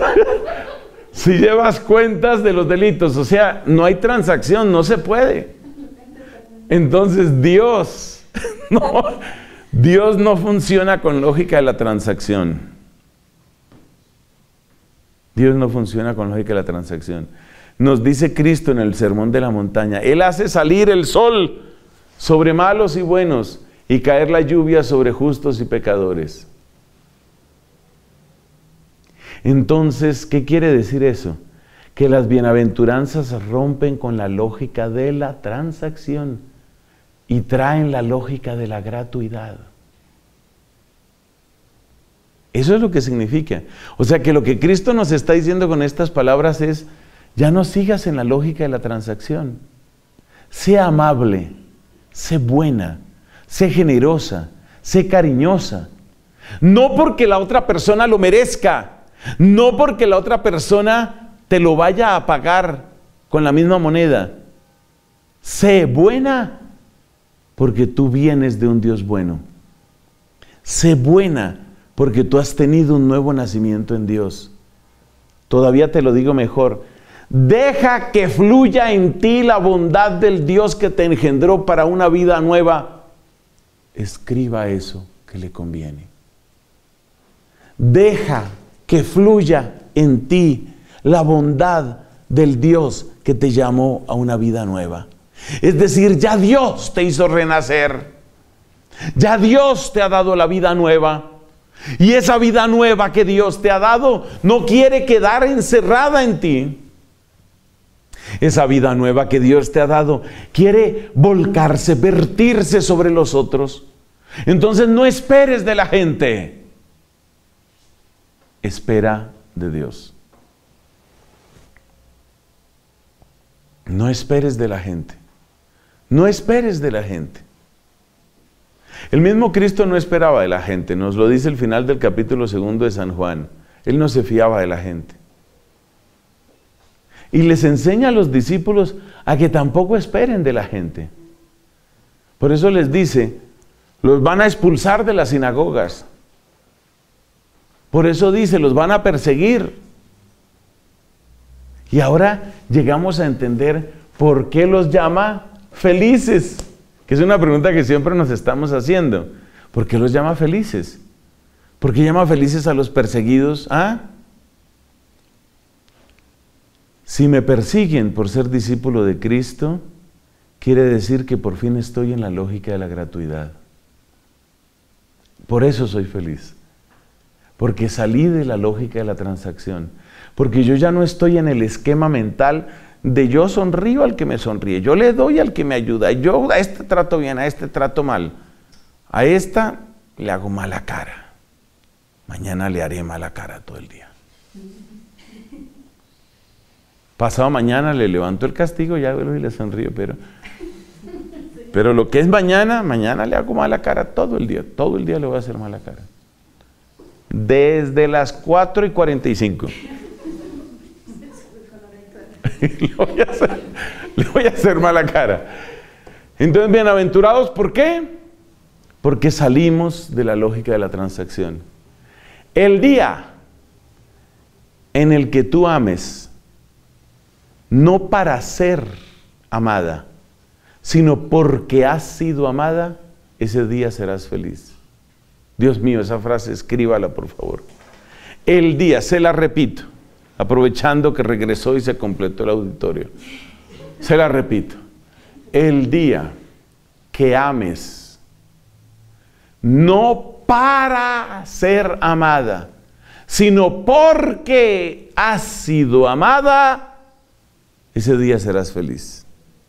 si llevas cuentas de los delitos, o sea, no hay transacción, no se puede. Entonces Dios, no, Dios no funciona con lógica de la transacción. Dios no funciona con lógica de la transacción. Nos dice Cristo en el Sermón de la Montaña, Él hace salir el sol sobre malos y buenos y caer la lluvia sobre justos y pecadores. Entonces, ¿qué quiere decir eso? Que las bienaventuranzas rompen con la lógica de la transacción y traen la lógica de la gratuidad. Eso es lo que significa. O sea que lo que Cristo nos está diciendo con estas palabras es, ya no sigas en la lógica de la transacción. Sé amable, sé buena, sé generosa, sé cariñosa. No porque la otra persona lo merezca, no porque la otra persona te lo vaya a pagar con la misma moneda. Sé buena porque tú vienes de un Dios bueno. Sé buena porque tú has tenido un nuevo nacimiento en Dios. Todavía te lo digo mejor. Deja que fluya en ti la bondad del Dios que te engendró para una vida nueva. Escriba eso que le conviene. Deja que fluya en ti la bondad del Dios que te llamó a una vida nueva. Es decir, ya Dios te hizo renacer. Ya Dios te ha dado la vida nueva. Y esa vida nueva que Dios te ha dado no quiere quedar encerrada en ti. Esa vida nueva que Dios te ha dado quiere volcarse, vertirse sobre los otros. Entonces no esperes de la gente. Espera de Dios. No esperes de la gente. No esperes de la gente. El mismo Cristo no esperaba de la gente. Nos lo dice el final del capítulo segundo de San Juan. Él no se fiaba de la gente. Y les enseña a los discípulos a que tampoco esperen de la gente. Por eso les dice, los van a expulsar de las sinagogas. Por eso dice, los van a perseguir. Y ahora llegamos a entender por qué los llama felices. Que es una pregunta que siempre nos estamos haciendo. ¿Por qué los llama felices? ¿Por qué llama felices a los perseguidos? ¿Ah? Si me persiguen por ser discípulo de Cristo, quiere decir que por fin estoy en la lógica de la gratuidad. Por eso soy feliz. Porque salí de la lógica de la transacción. Porque yo ya no estoy en el esquema mental de yo sonrío al que me sonríe, yo le doy al que me ayuda, yo a este trato bien, a este trato mal, a esta le hago mala cara, mañana le haré mala cara todo el día. Pasado mañana le levanto el castigo, ya vuelvo y le sonrío, pero, pero lo que es mañana, mañana le hago mala cara todo el día, todo el día le voy a hacer mala cara. Desde las cuatro y cuarenta y cinco. le, voy a hacer, le voy a hacer mala cara. Entonces, bienaventurados, ¿por qué? Porque salimos de la lógica de la transacción. El día en el que tú ames, no para ser amada, sino porque has sido amada, ese día serás feliz. Dios mío, esa frase escríbala por favor. El día, se la repito, aprovechando que regresó y se completó el auditorio. Se la repito. El día que ames, no para ser amada, sino porque has sido amada, ese día serás feliz.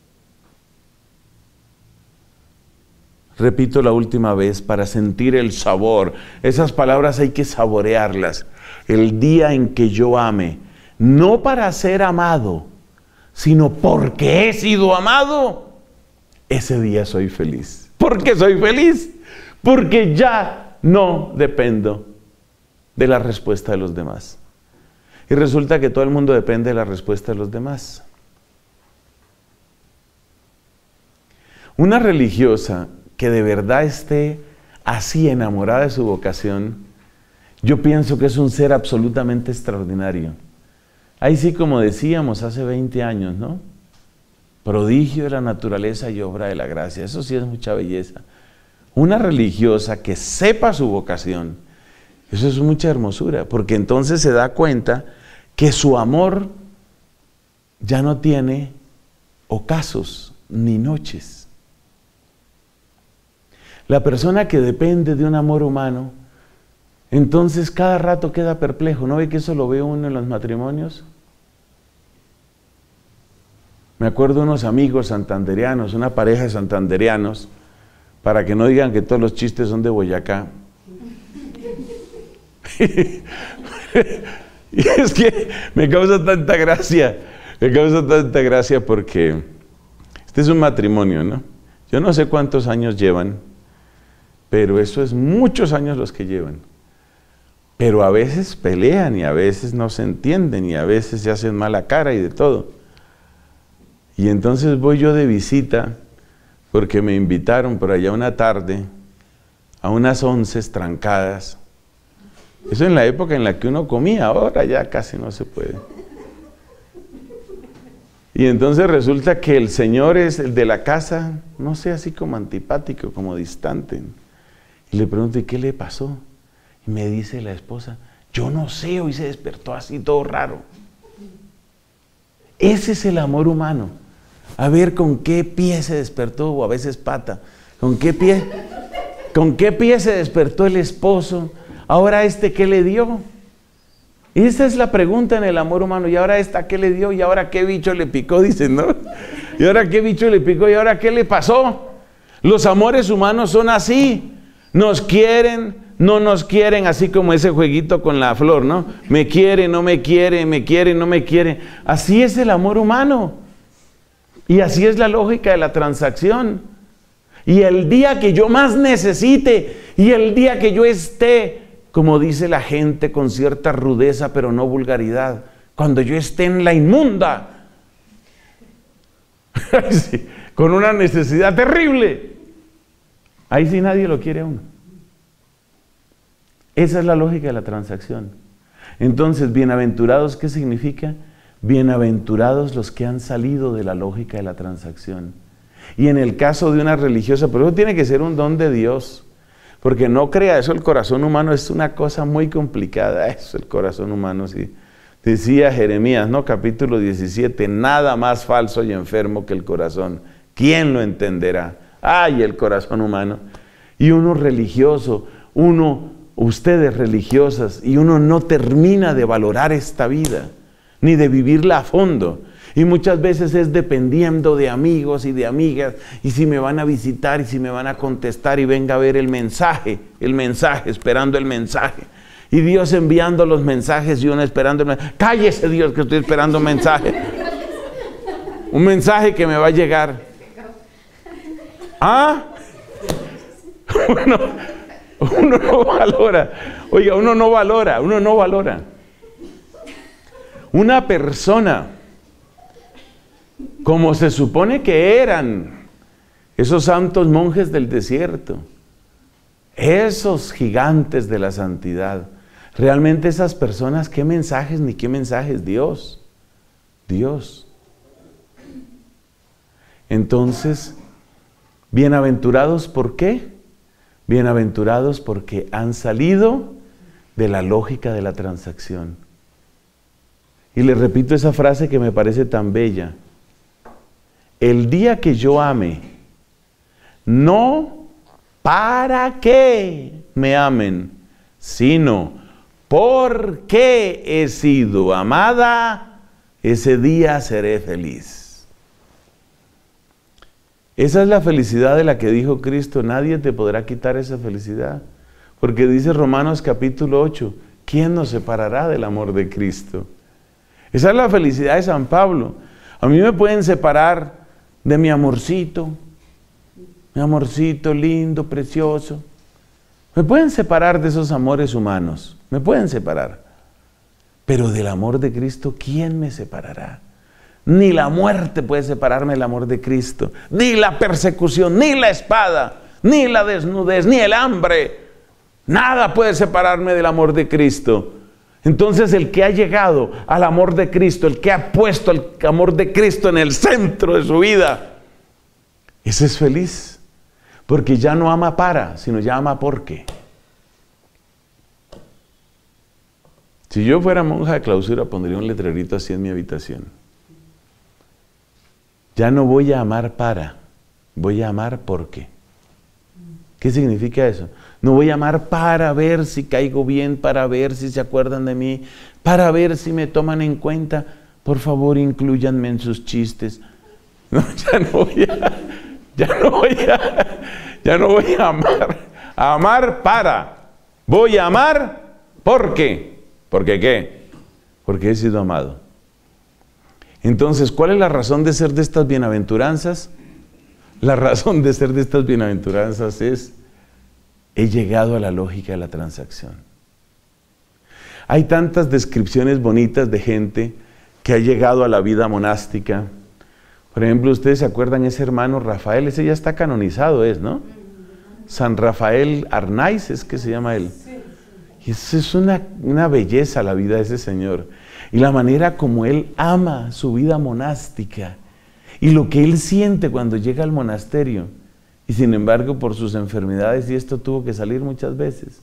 Repito la última vez para sentir el sabor. Esas palabras hay que saborearlas. El día en que yo ame, no para ser amado, sino porque he sido amado, ese día soy feliz. ¿Por qué soy feliz? Porque ya no dependo de la respuesta de los demás. Y resulta que todo el mundo depende de la respuesta de los demás. Una religiosa que de verdad esté así enamorada de su vocación, yo pienso que es un ser absolutamente extraordinario. Ahí sí, como decíamos hace veinte años, ¿no? Prodigio de la naturaleza y obra de la gracia. Eso sí es mucha belleza. Una religiosa que sepa su vocación, eso es mucha hermosura, porque entonces se da cuenta que su amor ya no tiene ocasos ni noches. La persona que depende de un amor humano, entonces cada rato queda perplejo. ¿No ve que eso lo ve uno en los matrimonios? Me acuerdo de unos amigos santandereanos, una pareja de santandereanos, para que no digan que todos los chistes son de Boyacá. Y es que me causa tanta gracia, me causa tanta gracia porque este es un matrimonio, ¿no? Yo no sé cuántos años llevan, pero eso es muchos años los que llevan. Pero a veces pelean y a veces no se entienden y a veces se hacen mala cara y de todo. Y entonces voy yo de visita porque me invitaron por allá una tarde a unas onces trancadas. Eso en la época en la que uno comía, ahora ya casi no se puede. Y entonces resulta que el señor es el de la casa, no sé, así como antipático, como distante. Y le pregunto, ¿y qué le pasó? Y me dice la esposa, yo no sé, hoy se despertó así todo raro. Ese es el amor humano. A ver con qué pie se despertó, o a veces pata. ¿Con qué pie? ¿Con qué pie se despertó el esposo? Ahora este, ¿qué le dio? Y esa es la pregunta en el amor humano. ¿Y ahora esta qué le dio? ¿Y ahora qué bicho le picó? Dicen, ¿no? ¿Y ahora qué bicho le picó? ¿Y ahora qué le pasó? Los amores humanos son así. Nos quieren, no nos quieren, así como ese jueguito con la flor, ¿no? Me quiere, no me quiere, me quiere, no me quiere. Así es el amor humano. Y así es la lógica de la transacción. Y el día que yo más necesite, y el día que yo esté, como dice la gente con cierta rudeza, pero no vulgaridad, cuando yo esté en la inmunda, sí, con una necesidad terrible, ahí sí nadie lo quiere a uno. Esa es la lógica de la transacción. Entonces, bienaventurados, ¿qué significa? Bienaventurados los que han salido de la lógica de la transacción. Y en el caso de una religiosa, pero eso tiene que ser un don de Dios, porque no crea eso, el corazón humano es una cosa muy complicada, eso, el corazón humano, sí. Decía Jeremías, ¿no? Capítulo diecisiete, nada más falso y enfermo que el corazón. ¿Quién lo entenderá? ¡Ay, el corazón humano! Y uno religioso, uno, ustedes religiosas, y uno no termina de valorar esta vida, ni de vivirla a fondo. Y muchas veces es dependiendo de amigos y de amigas, y si me van a visitar, y si me van a contestar, y venga a ver el mensaje, el mensaje, esperando el mensaje. Y Dios enviando los mensajes y uno esperando el mensaje. ¡Cállese, Dios, que estoy esperando un mensaje! Un mensaje que me va a llegar. ¿Ah? Uno, uno no valora. Oiga, uno no valora, uno no valora. Una persona, como se supone que eran esos santos monjes del desierto, esos gigantes de la santidad, realmente esas personas, ¿qué mensajes ni qué mensajes? Dios, Dios. Entonces, bienaventurados, ¿por qué? Bienaventurados porque han salido de la lógica de la transacción. Y les repito esa frase que me parece tan bella. El día que yo ame, no para que me amen, sino porque he sido amada, ese día seré feliz. Esa es la felicidad de la que dijo Cristo. Nadie te podrá quitar esa felicidad. Porque dice Romanos capítulo ocho, ¿quién nos separará del amor de Cristo? Esa es la felicidad de San Pablo. A mí me pueden separar de mi amorcito, mi amorcito lindo, precioso. Me pueden separar de esos amores humanos, me pueden separar. Pero del amor de Cristo, ¿quién me separará? Ni la muerte puede separarme del amor de Cristo, ni la persecución, ni la espada, ni la desnudez, ni el hambre. Nada puede separarme del amor de Cristo. Entonces el que ha llegado al amor de Cristo, el que ha puesto el amor de Cristo en el centro de su vida, ese es feliz, porque ya no ama para, sino ya ama porque. Si yo fuera monja de clausura, pondría un letrerito así en mi habitación. Ya no voy a amar para, voy a amar porque. ¿Qué significa eso? No voy a amar para ver si caigo bien, para ver si se acuerdan de mí, para ver si me toman en cuenta. Por favor, inclúyanme en sus chistes. No, ya no voy a, ya no voy a, ya no voy a amar. A amar para. Voy a amar porque. ¿Porque qué? Porque he sido amado. Entonces, ¿cuál es la razón de ser de estas bienaventuranzas? La razón de ser de estas bienaventuranzas es: he llegado a la lógica de la transacción. Hay tantas descripciones bonitas de gente que ha llegado a la vida monástica. Por ejemplo, ustedes se acuerdan ese hermano Rafael, ese ya está canonizado, es, ¿no? San Rafael Arnaiz es que se llama él. Y eso es una, una belleza la vida de ese señor. Y la manera como él ama su vida monástica. Y lo que él siente cuando llega al monasterio. Y sin embargo, por sus enfermedades y esto tuvo que salir muchas veces.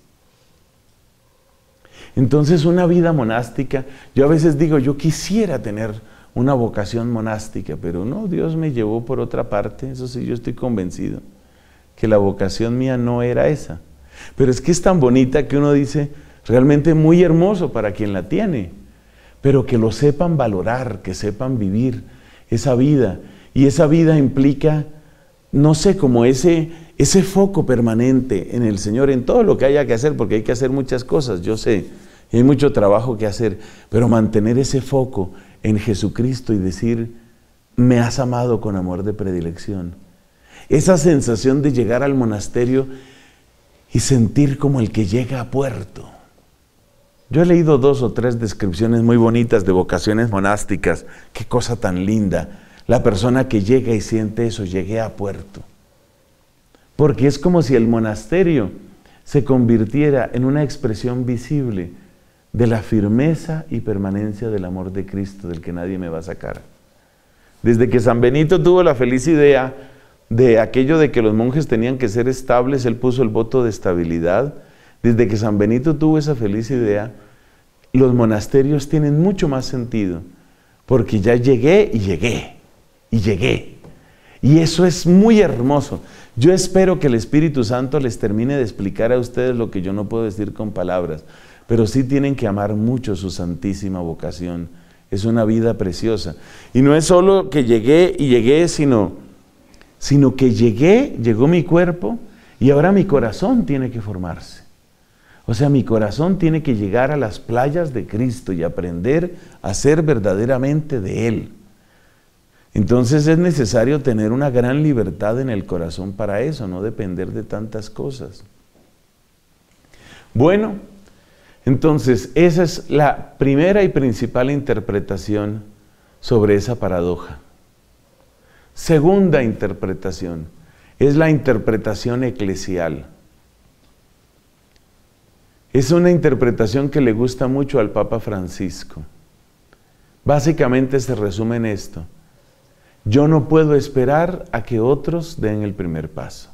Entonces, una vida monástica, yo a veces digo, yo quisiera tener una vocación monástica, pero no, Dios me llevó por otra parte, eso sí, yo estoy convencido, que la vocación mía no era esa. Pero es que es tan bonita que uno dice, realmente muy hermoso para quien la tiene, pero que lo sepan valorar, que sepan vivir esa vida, y esa vida implica, no sé, como ese, ese foco permanente en el Señor, en todo lo que haya que hacer, porque hay que hacer muchas cosas, yo sé, y hay mucho trabajo que hacer, pero mantener ese foco en Jesucristo y decir, me has amado con amor de predilección. Esa sensación de llegar al monasterio y sentir como el que llega a puerto. Yo he leído dos o tres descripciones muy bonitas de vocaciones monásticas. Qué cosa tan linda. La persona que llega y siente eso, llegué a puerto. Porque es como si el monasterio se convirtiera en una expresión visible de la firmeza y permanencia del amor de Cristo, del que nadie me va a sacar. Desde que San Benito tuvo la feliz idea de aquello de que los monjes tenían que ser estables, él puso el voto de estabilidad. Desde que San Benito tuvo esa feliz idea, los monasterios tienen mucho más sentido, porque ya llegué y llegué, y llegué. Y eso es muy hermoso. Yo espero que el Espíritu Santo les termine de explicar a ustedes lo que yo no puedo decir con palabras, pero sí tienen que amar mucho su santísima vocación. Es una vida preciosa. Y no es solo que llegué y llegué, sino, sino que llegué, llegó mi cuerpo, y ahora mi corazón tiene que formarse. O sea, mi corazón tiene que llegar a las playas de Cristo y aprender a ser verdaderamente de Él. Entonces es necesario tener una gran libertad en el corazón para eso, no depender de tantas cosas. Bueno, entonces esa es la primera y principal interpretación sobre esa paradoja. Segunda interpretación es la interpretación eclesial. Es una interpretación que le gusta mucho al Papa Francisco. Básicamente se resume en esto: yo no puedo esperar a que otros den el primer paso.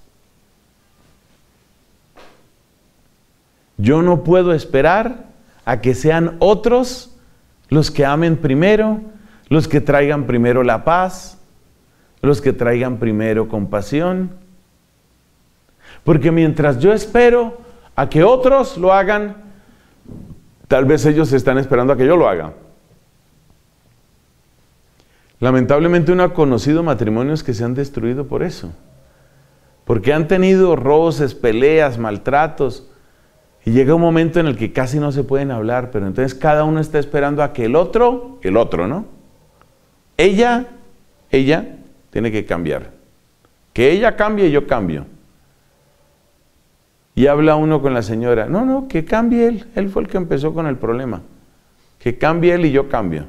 Yo no puedo esperar a que sean otros los que amen primero, los que traigan primero la paz, los que traigan primero compasión. Porque mientras yo espero a que otros lo hagan, tal vez ellos están esperando a que yo lo haga. Lamentablemente uno ha conocido matrimonios que se han destruido por eso, porque han tenido roces, peleas, maltratos, y llega un momento en el que casi no se pueden hablar, pero entonces cada uno está esperando a que el otro, el otro, ¿no? Ella, ella tiene que cambiar. Que ella cambie y yo cambio. Y habla uno con la señora, no, no, que cambie él, él fue el que empezó con el problema. Que cambie él y yo cambio.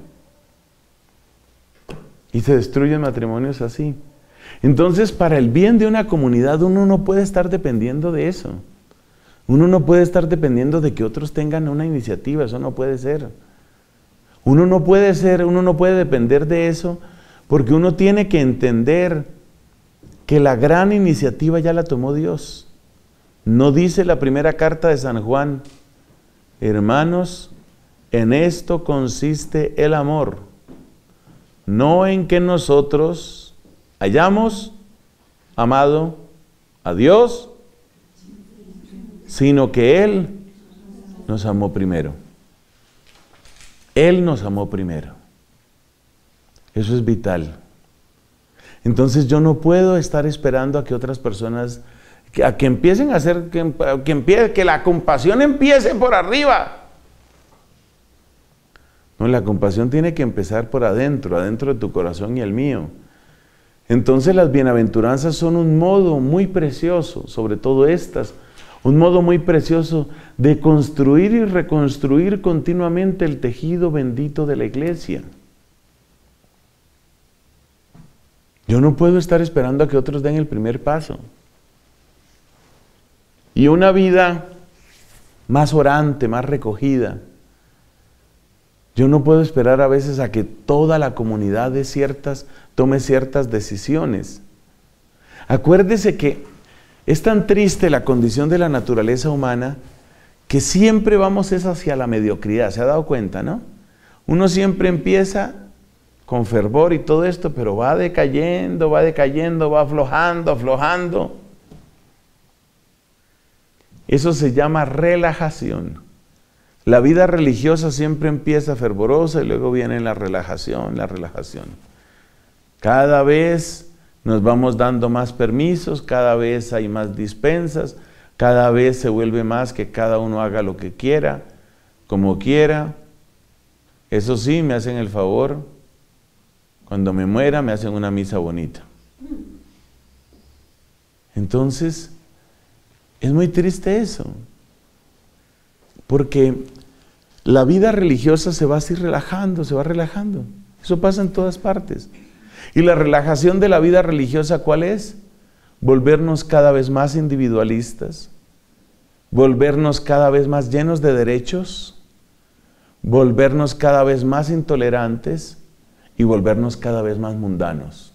Y se destruyen matrimonios así. Entonces, para el bien de una comunidad, uno no puede estar dependiendo de eso. Uno no puede estar dependiendo de que otros tengan una iniciativa, eso no puede ser. Uno no puede ser, uno no puede depender de eso, porque uno tiene que entender que la gran iniciativa ya la tomó Dios. No dice la primera carta de San Juan, hermanos, en esto consiste el amor, no en que nosotros hayamos amado a Dios, sino que Él nos amó primero. Él nos amó primero. Eso es vital. Entonces yo no puedo estar esperando a que otras personas, que, a que empiecen a hacer, que, que, empiece, que la compasión empiece por arriba. No, la compasión tiene que empezar por adentro, adentro de tu corazón y el mío. Entonces las bienaventuranzas son un modo muy precioso, sobre todo estas, un modo muy precioso de construir y reconstruir continuamente el tejido bendito de la iglesia. Yo no puedo estar esperando a que otros den el primer paso. Y una vida más orante, más recogida. Yo no puedo esperar a veces a que toda la comunidad de ciertas, tome ciertas decisiones. Acuérdese que es tan triste la condición de la naturaleza humana que siempre vamos es hacia la mediocridad. ¿Se ha dado cuenta, no? Uno siempre empieza con fervor y todo esto, pero va decayendo, va decayendo, va aflojando, aflojando. Eso se llama relajación. La vida religiosa siempre empieza fervorosa y luego viene la relajación, la relajación. Cada vez nos vamos dando más permisos, cada vez hay más dispensas, cada vez se vuelve más que cada uno haga lo que quiera, como quiera. Eso sí, me hacen el favor, cuando me muera me hacen una misa bonita. Entonces, es muy triste eso, porque la vida religiosa se va así relajando, se va relajando. Eso pasa en todas partes. ¿Y la relajación de la vida religiosa cuál es? Volvernos cada vez más individualistas, volvernos cada vez más llenos de derechos, volvernos cada vez más intolerantes y volvernos cada vez más mundanos.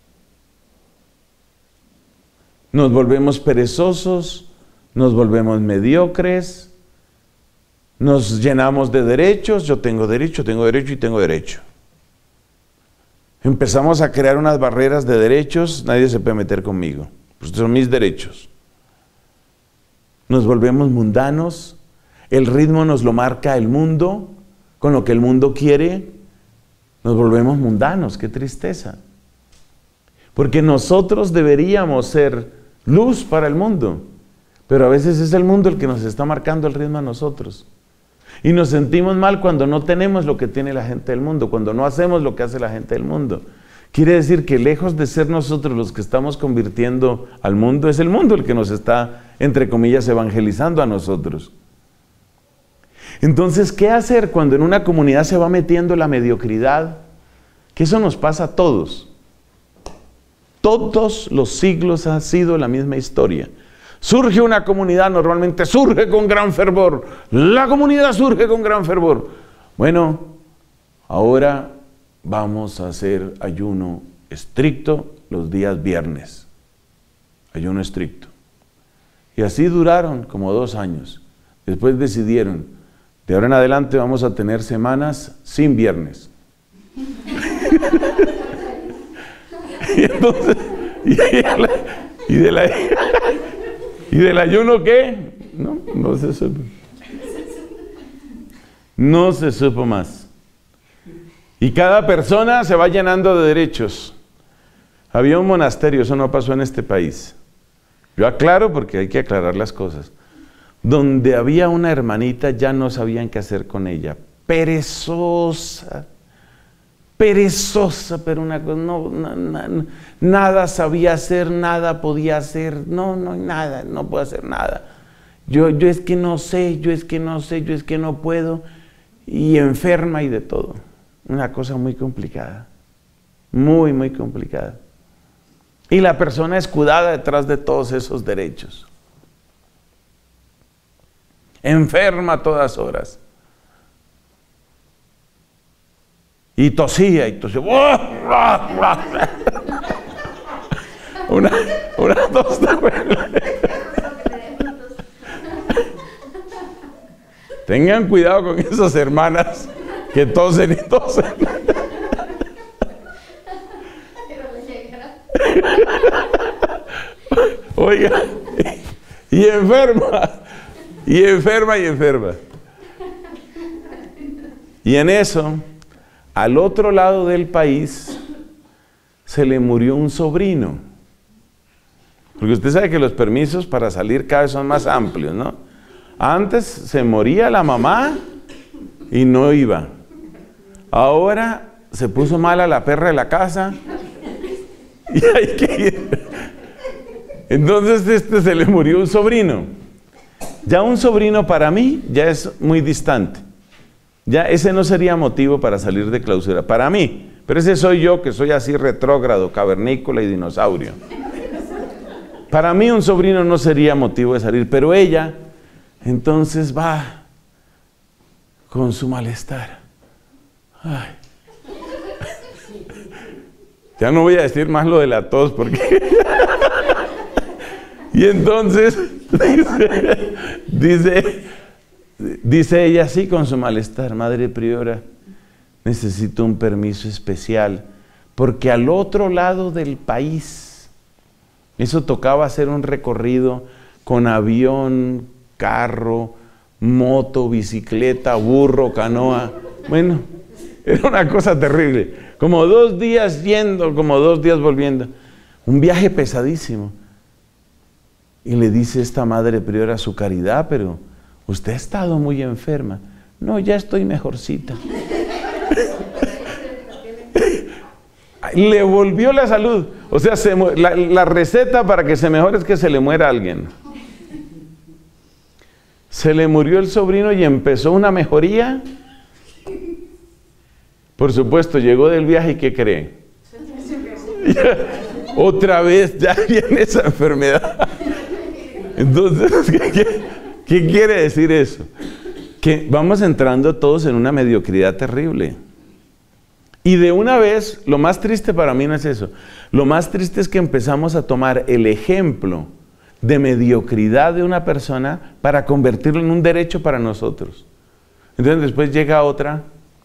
Nos volvemos perezosos, nos volvemos mediocres, nos llenamos de derechos, yo tengo derecho, tengo derecho y tengo derecho. Empezamos a crear unas barreras de derechos, nadie se puede meter conmigo, pues son mis derechos. Nos volvemos mundanos, el ritmo nos lo marca el mundo, con lo que el mundo quiere, nos volvemos mundanos, qué tristeza. Porque nosotros deberíamos ser luz para el mundo, pero a veces es el mundo el que nos está marcando el ritmo a nosotros. Y nos sentimos mal cuando no tenemos lo que tiene la gente del mundo, cuando no hacemos lo que hace la gente del mundo. Quiere decir que lejos de ser nosotros los que estamos convirtiendo al mundo, es el mundo el que nos está, entre comillas, evangelizando a nosotros. Entonces, ¿qué hacer cuando en una comunidad se va metiendo la mediocridad? Que eso nos pasa a todos. Todos los siglos ha sido la misma historia. Surge una comunidad, normalmente surge con gran fervor. La comunidad surge con gran fervor. Bueno, ahora vamos a hacer ayuno estricto los días viernes. Ayuno estricto. Y así duraron como dos años. Después decidieron, de ahora en adelante vamos a tener semanas sin viernes. Y entonces, y, la, y, de la, ¿y del ayuno qué? No, no se supo. No se supo más. Y cada persona se va llenando de derechos. Había un monasterio, eso no pasó en este país. Yo aclaro porque hay que aclarar las cosas. Donde había una hermanita, ya no sabían qué hacer con ella. Perezosa. Perezosa, pero una cosa, no, na, na, nada sabía hacer, nada podía hacer, no, no, nada, no puedo hacer nada. Yo, yo es que no sé, yo es que no sé, yo es que no puedo, y enferma y de todo. Una cosa muy complicada, muy, muy complicada. Y la persona escudada detrás de todos esos derechos. Enferma a todas horas. Y tosía, y tosía. Una, una tos terrible. Tengan cuidado con esas hermanas que tosen y tosen. Oiga, y enferma, y enferma, y enferma. Y en eso, al otro lado del país, se le murió un sobrino. Porque usted sabe que los permisos para salir cada vez son más amplios, ¿no? Antes se moría la mamá y no iba. Ahora se puso mala la perra de la casa y hay que ir. Entonces este se le murió un sobrino. Ya un sobrino para mí ya es muy distante. Ya ese no sería motivo para salir de clausura, para mí. Pero ese soy yo, que soy así retrógrado, cavernícola y dinosaurio. Para mí un sobrino no sería motivo de salir, pero ella entonces va con su malestar. Ay. Ya no voy a decir más lo de la tos porque... Y entonces dice, dice, dice ella así con su malestar: Madre Priora, necesito un permiso especial, porque al otro lado del país, eso tocaba hacer un recorrido con avión, carro, moto, bicicleta, burro, canoa. Bueno, era una cosa terrible. Como dos días yendo, como dos días volviendo. Un viaje pesadísimo. Y le dice esta madre priora a su caridad, pero usted ha estado muy enferma. No, ya estoy mejorcita. Le volvió la salud. O sea, se, la, la receta para que se mejore es que se le muera a alguien. Se le murió el sobrino y empezó una mejoría. Por supuesto, llegó del viaje y ¿qué cree? Otra vez ya viene esa enfermedad. Entonces, ¿qué, qué, qué quiere decir eso? Que vamos entrando todos en una mediocridad terrible. Y de una vez, lo más triste para mí no es eso. Lo más triste es que empezamos a tomar el ejemplo de mediocridad de una persona para convertirlo en un derecho para nosotros. Entonces después llega otra,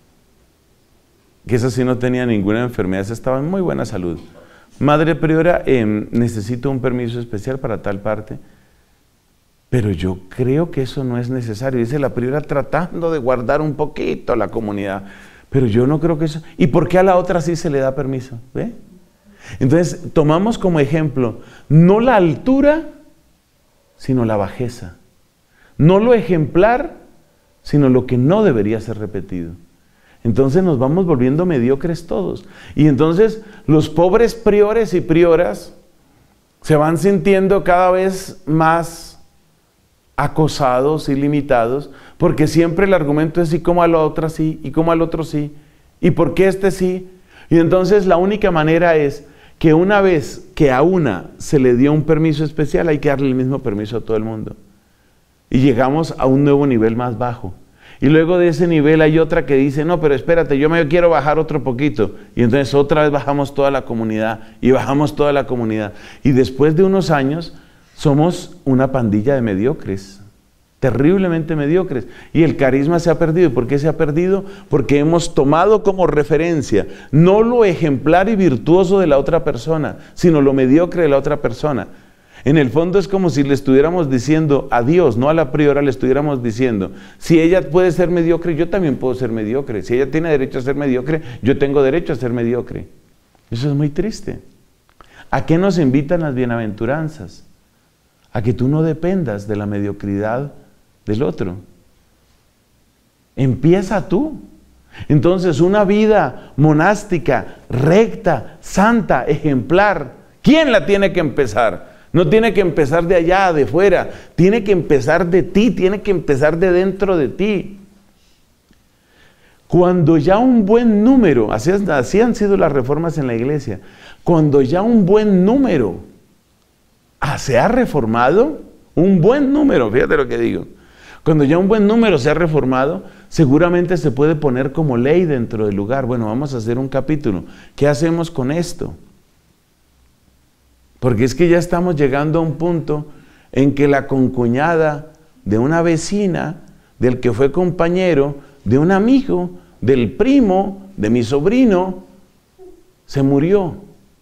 que esa sí no tenía ninguna enfermedad, esa estaba en muy buena salud. Madre priora, eh, necesito un permiso especial para tal parte. Pero yo creo que eso no es necesario. Dice la priora tratando de guardar un poquito la comunidad. Pero yo no creo que eso... ¿Y por qué a la otra sí se le da permiso? ¿Ve? Entonces, tomamos como ejemplo, no la altura, sino la bajeza. No lo ejemplar, sino lo que no debería ser repetido. Entonces nos vamos volviendo mediocres todos. Y entonces los pobres priores y prioras se van sintiendo cada vez más acosados y limitados, porque siempre el argumento es y cómo a la otra sí, y cómo al otro sí, y por qué este sí. Y entonces la única manera es que una vez que a una se le dio un permiso especial, hay que darle el mismo permiso a todo el mundo. Y llegamos a un nuevo nivel más bajo. Y luego de ese nivel hay otra que dice, no, pero espérate, yo me quiero bajar otro poquito. Y entonces otra vez bajamos toda la comunidad, y bajamos toda la comunidad. Y después de unos años, somos una pandilla de mediocres, terriblemente mediocres. Y el carisma se ha perdido. ¿Por qué se ha perdido? Porque hemos tomado como referencia no lo ejemplar y virtuoso de la otra persona, sino lo mediocre de la otra persona. En el fondo es como si le estuviéramos diciendo a Dios, no a la priora, le estuviéramos diciendo, si ella puede ser mediocre, yo también puedo ser mediocre. Si ella tiene derecho a ser mediocre, yo tengo derecho a ser mediocre. Eso es muy triste. ¿A qué nos invitan las bienaventuranzas? A que tú no dependas de la mediocridad del otro. Empieza tú. Entonces, una vida monástica, recta, santa, ejemplar, ¿quién la tiene que empezar? No tiene que empezar de allá, de fuera, tiene que empezar de ti, tiene que empezar de dentro de ti. Cuando ya un buen número, así, así han sido las reformas en la iglesia, cuando ya un buen número se ha reformado, un buen número, fíjate lo que digo, cuando ya un buen número se ha reformado, seguramente se puede poner como ley dentro del lugar. Bueno, vamos a hacer un capítulo. ¿Qué hacemos con esto? Porque es que ya estamos llegando a un punto en que la concuñada de una vecina, del que fue compañero, de un amigo, del primo, de mi sobrino, se murió.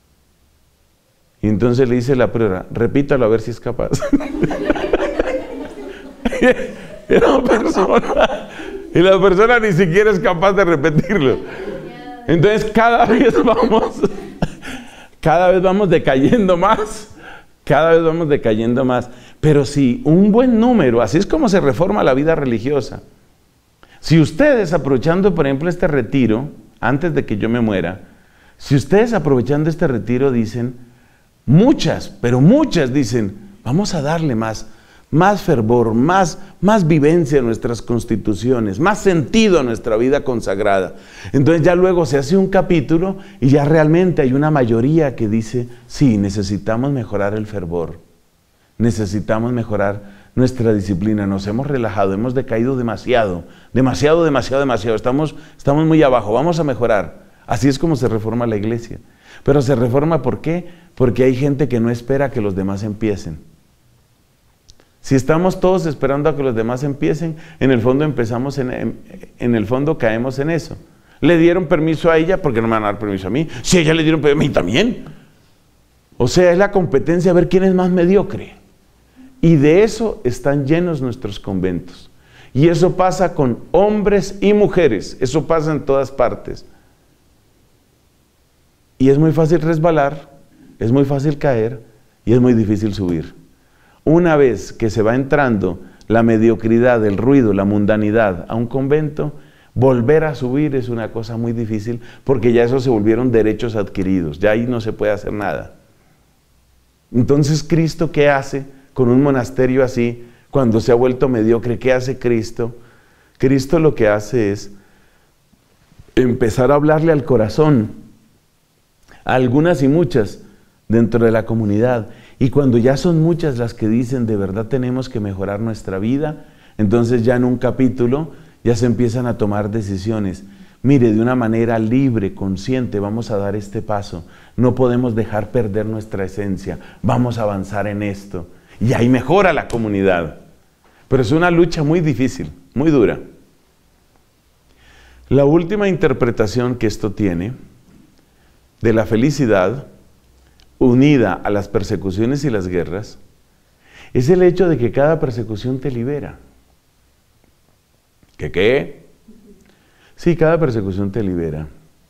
Y entonces le dice la priora, repítalo a ver si es capaz. y, la persona, y la persona ni siquiera es capaz de repetirlo. Entonces cada vez vamos, cada vez vamos decayendo más, cada vez vamos decayendo más. Pero si un buen número, así es como se reforma la vida religiosa. Si ustedes aprovechando, por ejemplo, este retiro, antes de que yo me muera, si ustedes aprovechando este retiro dicen, muchas, pero muchas dicen, vamos a darle más, más fervor, más, más vivencia a nuestras constituciones, más sentido a nuestra vida consagrada. Entonces ya luego se hace un capítulo y ya realmente hay una mayoría que dice, sí, necesitamos mejorar el fervor, necesitamos mejorar nuestra disciplina, nos hemos relajado, hemos decaído demasiado, demasiado, demasiado, demasiado, estamos, estamos muy abajo, vamos a mejorar. Así es como se reforma la iglesia. Pero se reforma, ¿por qué? Porque hay gente que no espera que los demás empiecen. Si estamos todos esperando a que los demás empiecen, en el fondo empezamos en, en, en el fondo caemos en eso. le dieron permiso a ella, ¿por qué no me van a dar permiso a mí? Si a ella le dieron permiso a mí también. O sea, es la competencia a ver quién es más mediocre. Y de eso están llenos nuestros conventos. Y eso pasa con hombres y mujeres. Eso pasa en todas partes. Y es muy fácil resbalar, es muy fácil caer y es muy difícil subir. Una vez que se va entrando la mediocridad, el ruido, la mundanidad a un convento, volver a subir es una cosa muy difícil porque ya eso se volvieron derechos adquiridos. Ya ahí no se puede hacer nada. Entonces, ¿Cristo qué hace con un monasterio así cuando se ha vuelto mediocre? ¿Qué hace Cristo? Cristo lo que hace es empezar a hablarle al corazón, a algunas y muchas dentro de la comunidad. Y cuando ya son muchas las que dicen de verdad tenemos que mejorar nuestra vida, entonces ya en un capítulo ya se empiezan a tomar decisiones. Mire, de una manera libre, consciente, vamos a dar este paso. No podemos dejar perder nuestra esencia. Vamos a avanzar en esto. Y ahí mejora la comunidad. Pero es una lucha muy difícil, muy dura. La última interpretación que esto tiene de la felicidad unida a las persecuciones y las guerras es el hecho de que cada persecución te libera. ¿Qué qué? Sí, cada persecución te libera.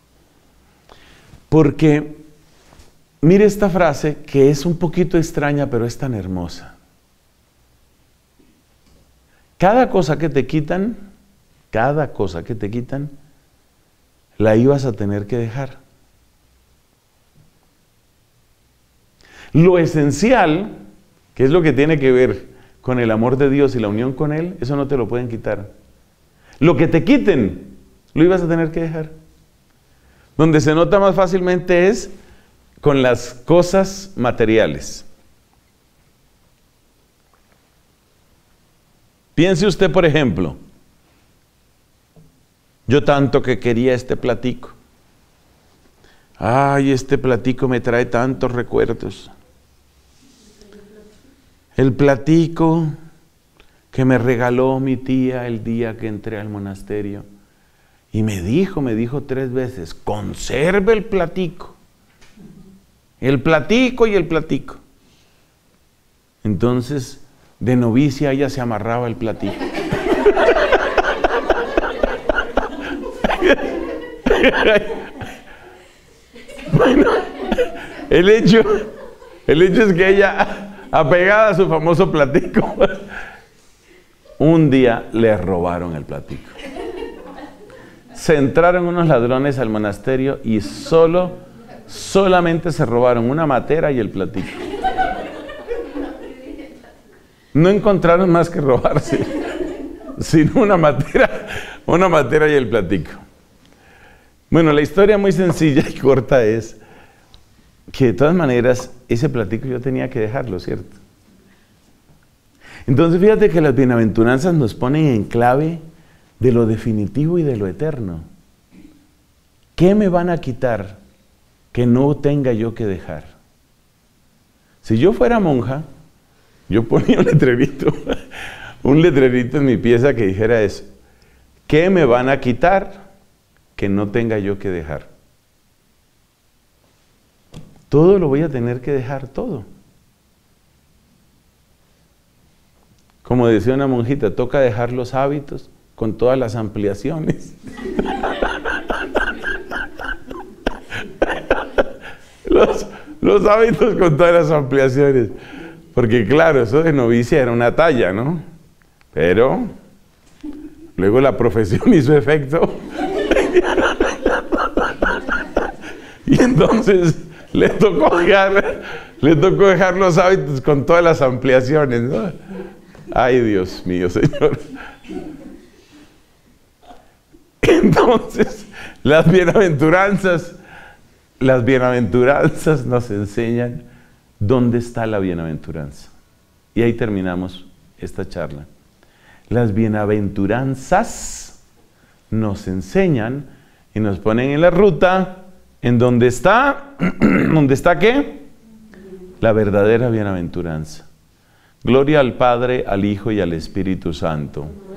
Porque, mire esta frase que es un poquito extraña, pero es tan hermosa. Cada cosa que te quitan, cada cosa que te quitan, la ibas a tener que dejar. Lo esencial, que es lo que tiene que ver con el amor de Dios y la unión con Él, eso no te lo pueden quitar. Lo que te quiten, lo ibas a tener que dejar. Donde se nota más fácilmente es con las cosas materiales. Piense usted, por ejemplo, yo tanto que quería este platico. Ay, este platico me trae tantos recuerdos. El platico que me regaló mi tía el día que entré al monasterio. Y me dijo, me dijo tres veces, conserve el platico. El platico y el platico. Entonces, de novicia ella se amarraba el platico. Bueno, el hecho, el hecho es que ella, apegada a su famoso platico, un día le robaron el platico. Se entraron unos ladrones al monasterio y solo, solamente se robaron una matera y el platico. No encontraron más que robarse, sino una matera, una matera y el platico. Bueno, la historia muy sencilla y corta es que de todas maneras ese platico yo tenía que dejarlo, ¿cierto? Entonces fíjate que las bienaventuranzas nos ponen en clave de lo definitivo y de lo eterno. ¿Qué me van a quitar que no tenga yo que dejar? Si yo fuera monja, yo ponía un letrerito, un letrerito en mi pieza que dijera eso. ¿Qué me van a quitar que no tenga yo que dejar? Todo lo voy a tener que dejar, todo. Como decía una monjita, toca dejar los hábitos con todas las ampliaciones. los, los hábitos con todas las ampliaciones. Porque claro, eso de novicia era una talla, ¿no? Pero luego la profesión hizo efecto. Y entonces le tocó dejar, le tocó dejar los hábitos con todas las ampliaciones, ¿no? Ay, Dios mío, Señor. Entonces, las bienaventuranzas, las bienaventuranzas nos enseñan dónde está la bienaventuranza. Y ahí terminamos esta charla. Las bienaventuranzas nos enseñan y nos ponen en la ruta en donde está, ¿dónde está qué? La verdadera bienaventuranza. Gloria al Padre, al Hijo y al Espíritu Santo.